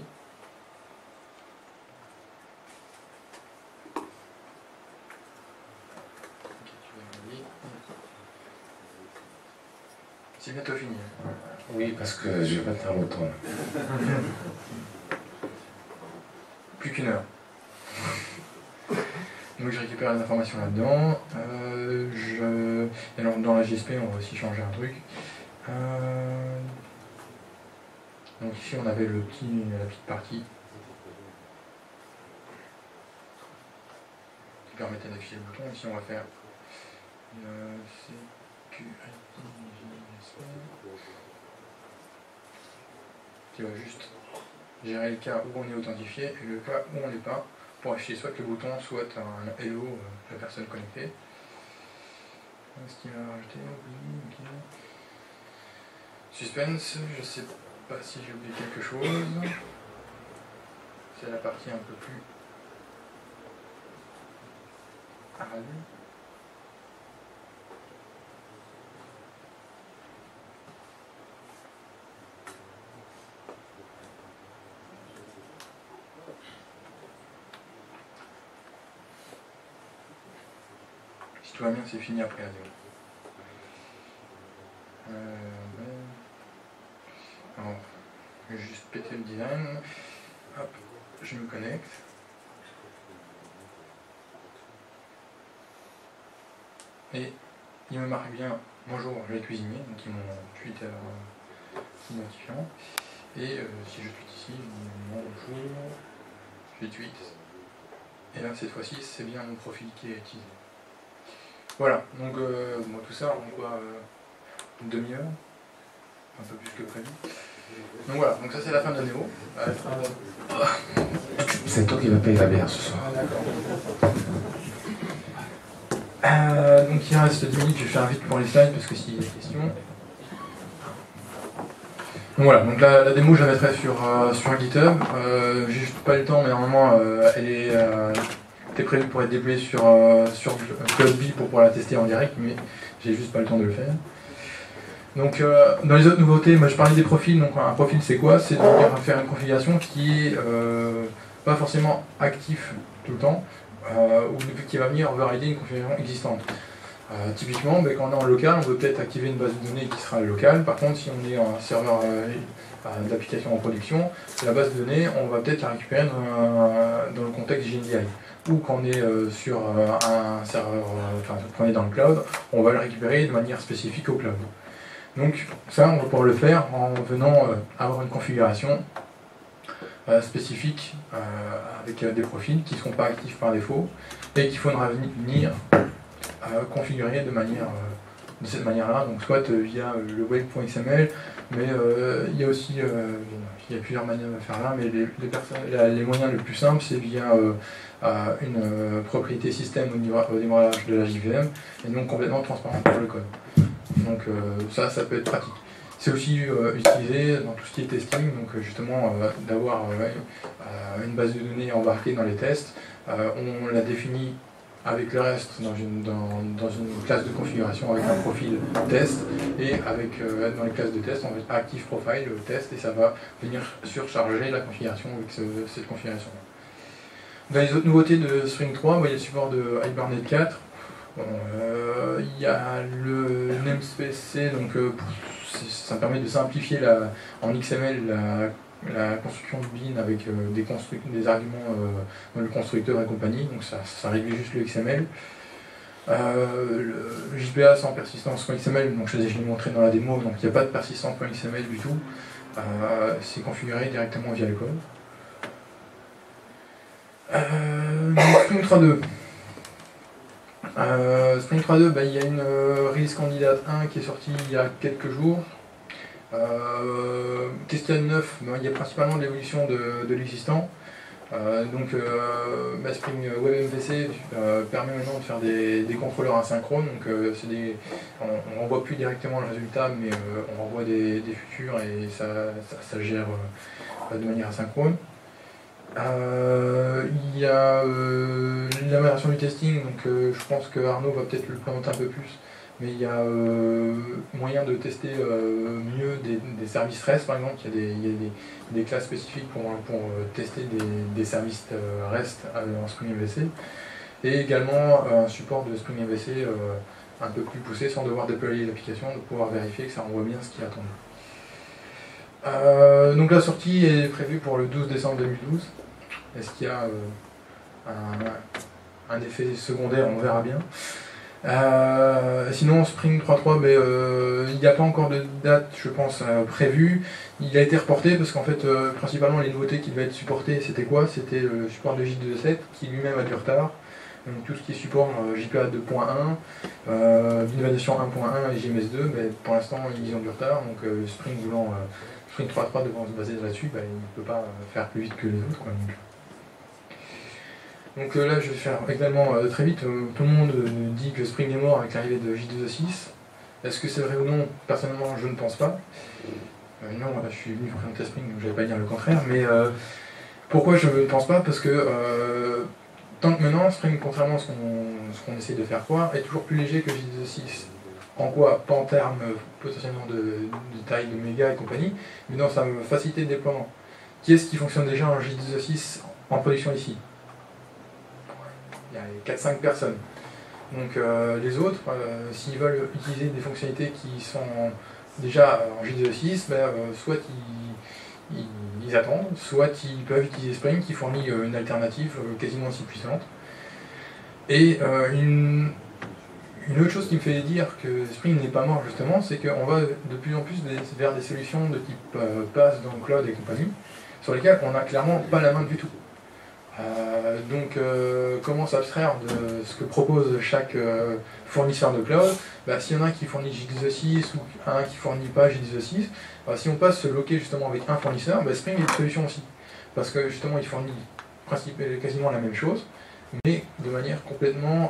C'est bientôt fini. Oui, parce que je vais pas faire longtemps. Plus qu'une heure. Donc je récupère les informations là-dedans. Alors dans la GSP, on va aussi changer un truc. Donc ici on avait la petite partie qui permettait d'afficher le bouton. Ici on va faire qui va juste gérer le cas où on est authentifié et le cas où on n'est pas, pour afficher soit le bouton, soit un hello de la personne connectée. Ce qu'il m'a rajouté, oui, ok. Suspense, je sais pas si j'ai oublié quelque chose. C'est la partie un peu plus arrêtée. Si tout va bien, c'est fini après la démo. Alors, je vais juste péter le design. Hop, je me connecte. Et il me marque bien bonjour, je vais cuisiner, donc ils m'ont Twitter identifiant. Et si je tweete ici, je dis bonjour, je tweet. Et là, cette fois-ci, c'est bien mon profil qui est utilisé. Voilà, donc bon, tout ça, on voit une demi-heure, un peu plus que prévu. Donc voilà, donc ça c'est la fin de la démo. C'est toi qui vas payer la bière ce soir. Donc il reste 10 minutes, je vais faire vite pour les slides parce que s'il y a des questions. Donc voilà, donc la démo je la mettrai sur GitHub. J'ai juste pas eu le temps, mais normalement elle était prévue pour être déployée sur CloudBee pour pouvoir la tester en direct, mais j'ai juste pas le temps de le faire. Donc dans les autres nouveautés, moi je parlais des profils. Donc un profil c'est quoi? C'est de venir faire une configuration qui est pas forcément actif tout le temps, ou qui va venir overrider une configuration existante. Typiquement, quand on est en local, on veut peut-être activer une base de données qui sera locale. Par contre, si on est un serveur d'application en production, la base de données, on va peut-être la récupérer dans le contexte JNDI. Ou quand on est sur un serveur, quand on est dans le cloud, on va le récupérer de manière spécifique au cloud. Donc ça, on va pouvoir le faire en venant avoir une configuration spécifiques avec des profils qui ne seront pas actifs par défaut et qu'il faudra venir configurer de cette manière-là, donc soit via le web.xml, mais il y a aussi il y a plusieurs manières de faire là, mais les moyens les plus simples, c'est via une propriété système au démarrage de la JVM, et donc complètement transparente pour le code. Donc ça peut être pratique. C'est aussi utilisé dans tout ce qui est testing, donc justement d'avoir une base de données embarquée dans les tests. On la définit avec le reste dans une classe de configuration avec un profil test, et dans les classes de test on va active profile test, et ça va venir surcharger la configuration avec cette configuration. Dans les autres nouveautés de Spring 3, il y a le support de Hibernate 4. Il y a le namespace C, donc ça permet de simplifier en XML la construction de bin avec des arguments dans le constructeur et compagnie, donc ça réduit juste le XML. Le JPA sans persistance.xml, donc je l'ai montré dans la démo, donc il n'y a pas de persistance.xml du tout, c'est configuré directement via le code. Spring 3.2. Spring 3.2, il y a une release candidate 1 qui est sortie il y a quelques jours. Qu'est-ce qu'il y a de neuf? Il y a principalement de l'évolution de l'existant. Spring Web MVC permet maintenant de faire des contrôleurs asynchrones. Donc, on renvoie plus directement le résultat, mais on renvoie des futurs, et ça gère de manière asynchrone. Il y a l'amélioration du testing, donc je pense que Arnaud va peut-être le présenter un peu plus, mais il y a moyen de tester mieux des services REST par exemple. Il y a des classes spécifiques pour tester des services REST en Spring MVC, et également un support de Spring MVC un peu plus poussé sans devoir déployer l'application, de pouvoir vérifier que ça renvoie bien ce qui est attendu. Donc la sortie est prévue pour le 12 décembre 2012. Est-ce qu'il y a un effet secondaire? On verra bien. Sinon, Spring 3.3, il n'y a pas encore de date, je pense, prévue. Il a été reporté parce qu'en fait, principalement, les nouveautés qui devaient être supportées, c'était quoi? C'était le support de J2.7 qui lui-même a du retard. Donc tout ce qui est support JPA 2.1, Binvalidation 1.1 et JMS2, pour l'instant, ils ont du retard. Donc Spring 3.3 devant se baser là-dessus, il ne peut pas faire plus vite que les autres, quoi. Donc là, je vais faire également très vite. Tout le monde dit que Spring est mort avec l'arrivée de J2.6. Est-ce que c'est vrai ou non? Personnellement, je ne pense pas. Non, je suis venu présenter Spring, donc je ne vais pas dire le contraire. Mais pourquoi je ne pense pas? Parce que tant que maintenant, Spring, contrairement à ce qu'on essaie de faire croire, est toujours plus léger que J2.6. En quoi? Pas en termes potentiellement de taille de méga et compagnie, mais dans sa facilité de déploiement. Qui est-ce qui fonctionne déjà en J2.6 en production ici? Il y a 4-5 personnes. Donc les autres, s'ils veulent utiliser des fonctionnalités qui sont déjà en J2.6, soit ils attendent, soit ils peuvent utiliser Spring qui fournit une alternative quasiment aussi puissante. Et une autre chose qui me fait dire que Spring n'est pas mort justement, c'est qu'on va de plus en plus vers des solutions de type PaaS dans le cloud et compagnie, sur lesquelles on n'a clairement pas la main du tout. Comment s'abstraire de ce que propose chaque fournisseur de cloud? S'il y en a un qui fournit J2.6 ou un qui ne fournit pas J2.6, si on passe se loquer justement avec un fournisseur, Spring est une solution aussi. Parce que justement il fournit quasiment la même chose, mais de manière complètement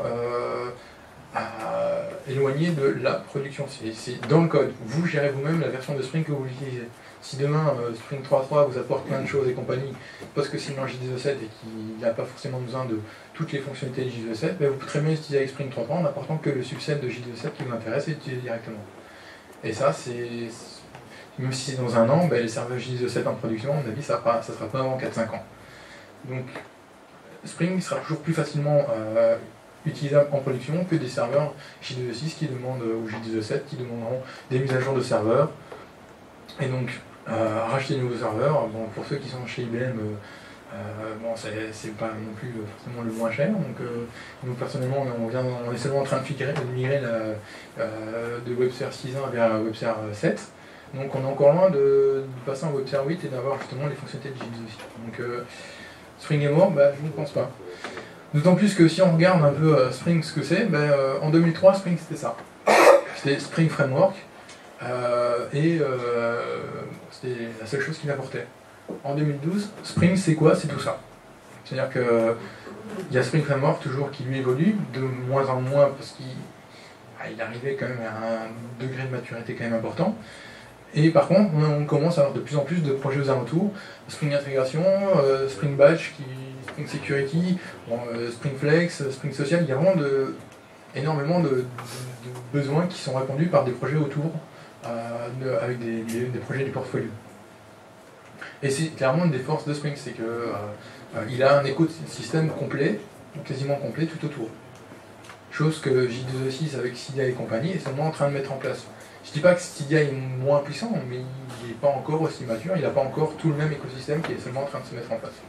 éloignée de la production. C'est dans le code. Vous gérez vous-même la version de Spring que vous utilisez. Si demain Spring 3.3 vous apporte plein de choses et compagnie, parce que c'est une J2.7 et qu'il n'a pas forcément besoin de toutes les fonctionnalités de J2.7, vous pouvez très bien l'utiliser avec Spring 3.3 en apportant que le subset de J2.7 qui vous intéresse et l'utiliser directement. Et ça, même si c'est dans un an, les serveurs J2.7 en production, à mon avis, ça ne sera pas avant 4-5 ans. Donc Spring sera toujours plus facilement utilisable en production que des serveurs J2.6 qui demandent, ou J2.7 qui demanderont des mises à jour de serveurs. Et donc, racheter de nouveaux serveurs, pour ceux qui sont chez IBM, c'est pas non plus forcément le moins cher. Donc, nous personnellement, on est seulement en train de migrer de WebSphere 6.1 vers WebSphere 7. Donc on est encore loin de passer en Web Service 8 et d'avoir justement les fonctionnalités de J2 aussi. Donc Spring est mort, je ne pense pas. D'autant plus que si on regarde un peu Spring ce que c'est, en 2003 Spring c'était ça. C'était Spring Framework et c'était la seule chose qu'il apportait. En 2012, Spring c'est quoi? C'est tout ça. C'est-à-dire que il y a Spring Framework toujours qui lui évolue, de moins en moins parce qu'il arrivait quand même à un degré de maturité quand même important. Et par contre, on commence à avoir de plus en plus de projets aux alentours. Spring Intégration, Spring Batch, Spring Security, Spring Flex, Spring Social, il y a vraiment énormément de besoins qui sont répondus par des projets autour, avec des projets du portfolio. Et c'est clairement une des forces de Spring, c'est qu'il a un écosystème complet, quasiment complet, tout autour. Chose que J2E6 avec Cydia et compagnie est seulement en train de mettre en place. Je ne dis pas que Cydia est moins puissant, mais il n'est pas encore aussi mature, il n'a pas encore tout le même écosystème qui est seulement en train de se mettre en place.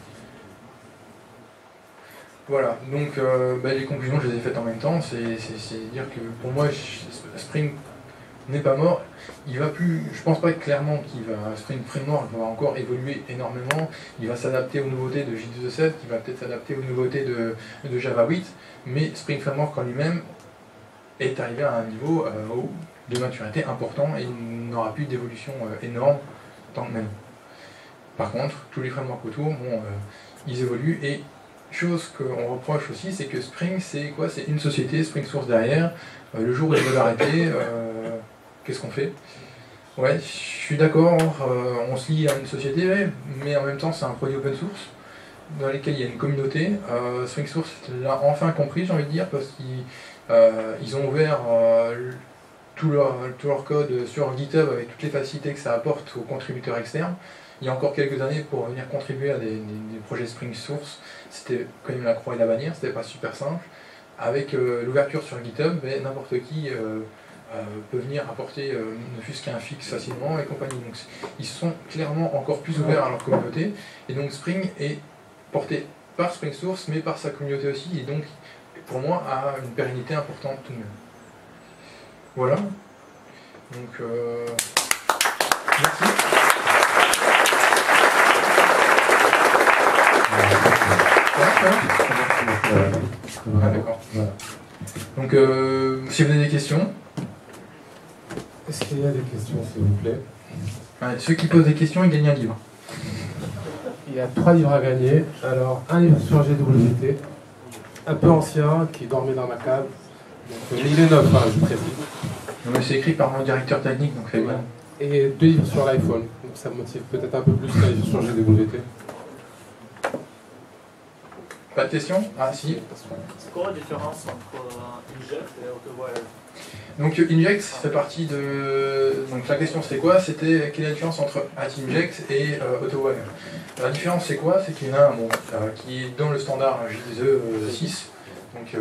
Voilà, donc les conclusions je les ai faites en même temps, c'est dire que pour moi Spring n'est pas mort, il va plus, je pense pas clairement qu'il va, Spring Framework va encore évoluer énormément, il va s'adapter aux nouveautés de J2E7, il va peut-être s'adapter aux nouveautés de Java 8, mais Spring Framework en lui-même est arrivé à un niveau de maturité important et il n'aura plus d'évolution énorme tant que même. Par contre, tous les frameworks autour, ils évoluent et chose qu'on reproche aussi, c'est que Spring, c'est quoi? C'est une société, Spring Source derrière. Le jour où ils veulent arrêter, qu'est-ce qu'on fait? Ouais, je suis d'accord, on se lie à une société, mais en même temps, c'est un produit open source dans lequel il y a une communauté. Spring Source l'a enfin compris, j'ai envie de dire, parce qu'ils ont ouvert tout leur code sur GitHub avec toutes les facilités que ça apporte aux contributeurs externes. Il y a encore quelques années, pour venir contribuer à des projets Spring Source, c'était quand même la croix et la bannière, c'était pas super simple. Avec l'ouverture sur GitHub, n'importe qui peut venir apporter ne fût-ce qu'un fixe facilement et compagnie. Donc ils sont clairement encore plus ouverts à leur communauté. Et donc Spring est porté par Spring Source, mais par sa communauté aussi, et donc pour moi a une pérennité importante tout de même. Voilà. Donc merci. D'accord. Donc, si vous avez des questions. Est-ce qu'il y a des questions, s'il vous plaît? Ceux qui posent des questions, ils gagnent un livre. Il y a 3 livres à gagner. Alors, un livre sur GWT, un peu ancien, qui dormait dans ma cave. Donc, il est neuf, je précise. C'est écrit par mon directeur technique, donc c'est bien. Et 2 livres sur l'iPhone. Donc, ça me motive peut-être un peu plus qu'un livre sur GWT. Pas de questions? Ah si. C'est quoi la différence entre Inject et AutoWire? Donc Inject fait partie de... Donc la question c'est quoi? C'était quelle est la différence entre @inject et AutoWire. La différence c'est quoi? C'est qu'il y en a un qui est dans le standard J2E6, donc,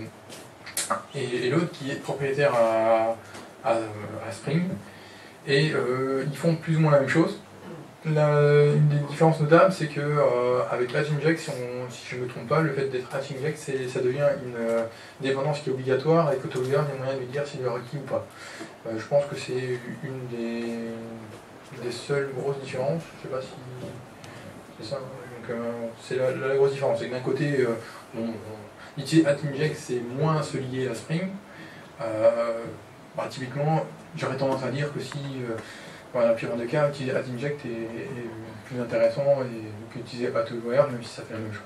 et l'autre qui est propriétaire à Spring. Et ils font plus ou moins la même chose. Une des différences notables, c'est que avec @inject, si je ne me trompe pas, le fait d'être @inject, ça devient une dépendance qui est obligatoire, avec AutoWire, il y a moyen de lui dire s'il est requis ou pas. Je pense que c'est une des seules grosses différences. Je ne sais pas si c'est ça. Donc c'est la grosse différence. C'est que d'un côté, utiliser @inject, c'est moins se lier à Spring. Typiquement, j'aurais tendance à dire que si dans la pire des cas, utiliser @inject est plus intéressant qu'utiliser AutoWire, même si ça fait la même chose.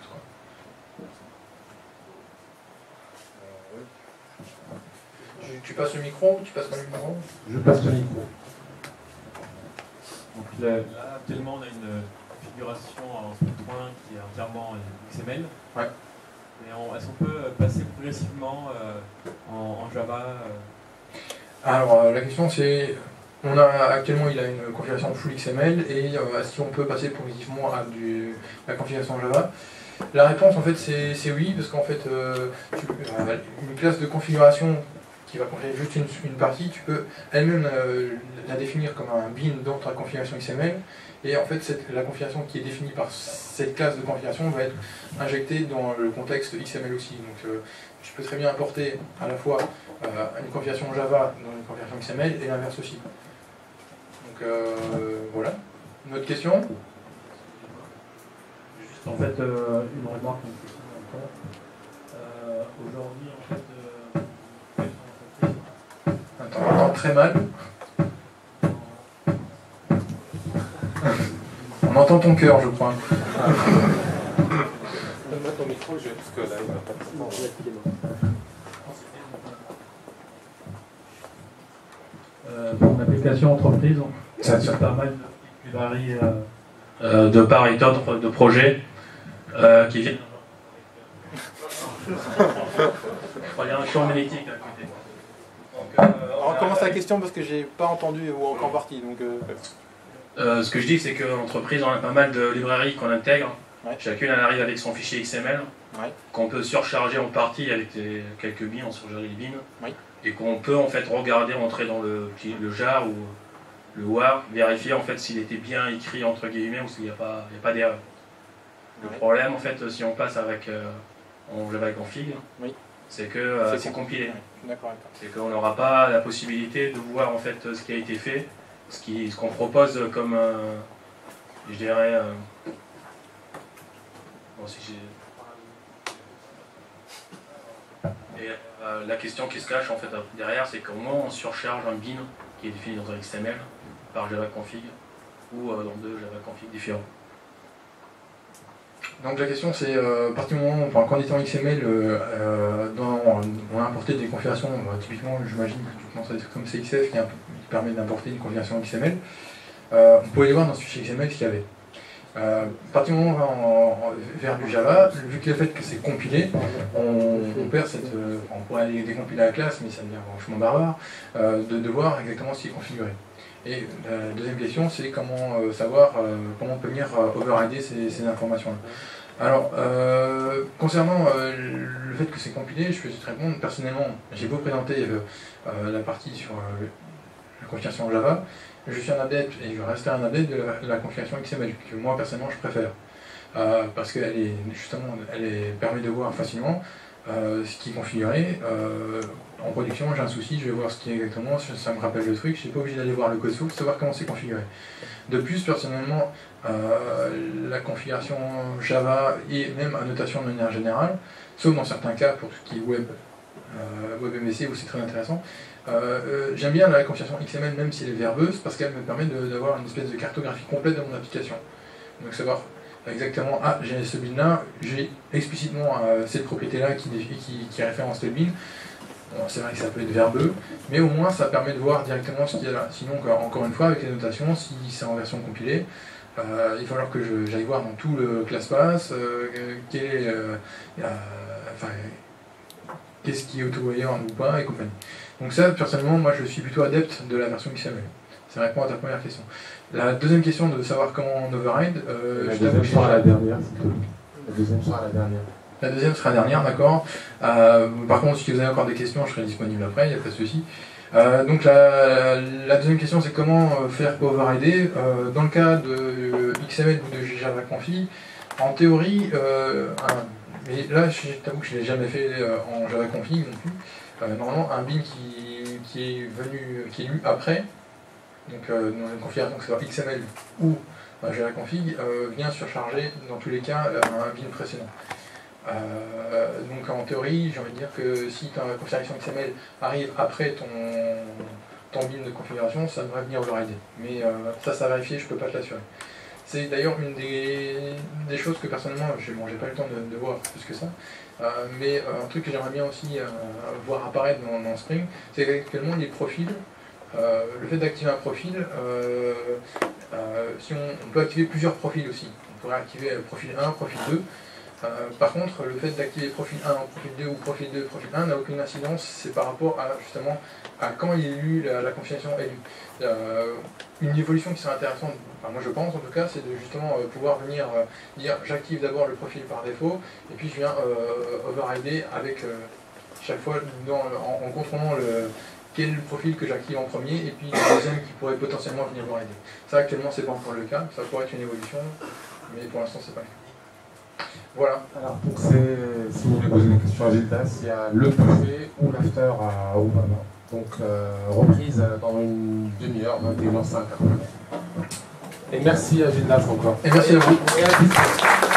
Tu passes le micro ou tu passes pas le micro? Je passe le micro. Donc là, actuellement, on a une configuration en Spring.1 qui est entièrement XML. Ouais. Et est-ce qu'on peut passer progressivement en Java Alors, la question c'est... Actuellement, il a une configuration full XML et si on peut passer progressivement à la configuration Java. La réponse en fait c'est oui, parce qu'en fait une classe de configuration qui va configurer juste une partie, tu peux elle-même la définir comme un bin dans ta configuration XML, et en fait la configuration qui est définie par cette classe de configuration va être injectée dans le contexte XML aussi. Donc tu peux très bien importer à la fois une configuration Java dans une configuration XML et l'inverse aussi. Donc voilà. Une autre question? Juste en fait une remarque, une question encore. Aujourd'hui en fait, Attends, on entend très mal. On entend ton cœur, je crois. Donne-moi ton micro, parce que là, il va pas pour une application entreprise, ça a pas mal de librairies de part et d'autre de projets qui viennent. Je crois qu'il y a un champ magnétique à côté. On recommence la question parce que j'ai pas entendu ou encore partie. Donc, ce que je dis, c'est qu'en entreprise, on a pas mal de librairies qu'on intègre. Ouais. Chacune elle arrive avec son fichier XML, ouais. qu'on peut surcharger en partie avec quelques bins, on surcharge les bins, Oui. et qu'on peut en fait regarder, entrer dans le jar ou le WAR, vérifier en fait s'il était bien écrit entre guillemets ou s'il n'y a pas d'erreur. Le Ouais. problème en fait, si on passe avec en Java config, Oui. c'est que c'est compilé. Ouais. D'accord, d'accord. C'est qu'on n'aura pas la possibilité de voir en fait ce qui a été fait, ce qu'on propose comme, je dirais, bon, si j'ai... Et la question qui se cache en fait derrière, c'est comment on surcharge un bin qui est défini dans un XML par Java config ou dans deux Java config différents. Donc la question c'est, à partir du moment où, quand on est en XML, on a importé des configurations, typiquement j'imagine que tu commences à dire comme CXF qui permet d'importer une configuration XML, on pouvait aller voir dans ce fichier XML ce qu'il y avait. À partir du moment où on va vers du Java, vu que le fait que c'est compilé, on perd cette... on pourrait aller décompiler la classe, mais ça devient franchement barbare, de voir exactement ce qui est configuré. Et la deuxième question, c'est comment savoir comment on peut venir overrider ces informations-là. Alors, concernant le fait que c'est compilé, je peux te répondre personnellement. J'ai beau présenter la partie sur la configuration Java, je suis un adepte et je resterai un adepte de la configuration XML, que moi personnellement je préfère. Parce qu'elle est justement, permet de voir facilement ce qui est configuré. En production, j'ai un souci, je vais voir ce qui est exactement, ça me rappelle le truc, je suis pas obligé d'aller voir le code source, savoir comment c'est configuré. De plus, personnellement, la configuration Java et même annotation de manière générale, sauf dans certains cas pour tout ce qui est web, WebMVC où c'est très intéressant, j'aime bien la configuration XML même si elle est verbeuse parce qu'elle me permet d'avoir une espèce de cartographie complète de mon application. Donc savoir exactement, ah j'ai ce bin là, j'ai explicitement cette propriété là qui référence le bin. Bon, c'est vrai que ça peut être verbeux, mais au moins ça permet de voir directement ce qu'il y a là. Sinon, encore une fois, avec les notations, si c'est en version compilée, il va falloir que j'aille voir dans tout le ClassPass qu'est-ce qui est auto-wire ou pas et compagnie. Donc ça, personnellement, moi je suis plutôt adepte de la version XML. Ça répond à ta première question. La deuxième question de savoir comment on override, la deuxième sera la dernière, s'il te plaît. La deuxième sera la dernière. La deuxième sera la dernière, d'accord. Par contre, si vous avez encore des questions, je serai disponible après, il n'y a pas de souci. Donc la deuxième question, c'est comment faire pour overrider. Dans le cas de XML ou de Java config, en théorie, mais là, je t'avoue que je ne l'ai jamais fait en Java config non plus. Normalement, un bin qui est lu après, donc dans une configuration que ce soit XML ou Java config, vient surcharger dans tous les cas un bin précédent. Donc en théorie, j'ai envie de dire que si ta configuration XML arrive après ton bin de configuration, ça devrait venir overrider. Mais ça à vérifier, je ne peux pas te l'assurer. C'est d'ailleurs une des choses que personnellement, j'ai pas eu le temps de voir plus que ça, mais un truc que j'aimerais bien aussi voir apparaître dans Spring, c'est qu'actuellement les profils, le fait d'activer un profil, si on peut activer plusieurs profils aussi. On pourrait activer profil 1, profil 2. Par contre, le fait d'activer profil 1, profil 2 ou profil 2, profil 1 n'a aucune incidence, c'est par rapport à justement à quand il est lu, la configuration est lue. Une évolution qui serait intéressante, enfin, moi je pense en tout cas, c'est de justement pouvoir venir dire j'active d'abord le profil par défaut et puis je viens overrider avec chaque fois en contrôlant quel profil que j'active en premier et puis le deuxième qui pourrait potentiellement venir overrider. Ça actuellement c'est pas encore le cas, ça pourrait être une évolution, mais pour l'instant c'est pas le cas. Voilà. Alors, si vous voulez poser une question à Gildas, il y a le buffet ou l'after à Obama. Donc reprise dans une demi-heure, 21h05. Et merci à Gilles Lach encore. Et merci à vous. Et à la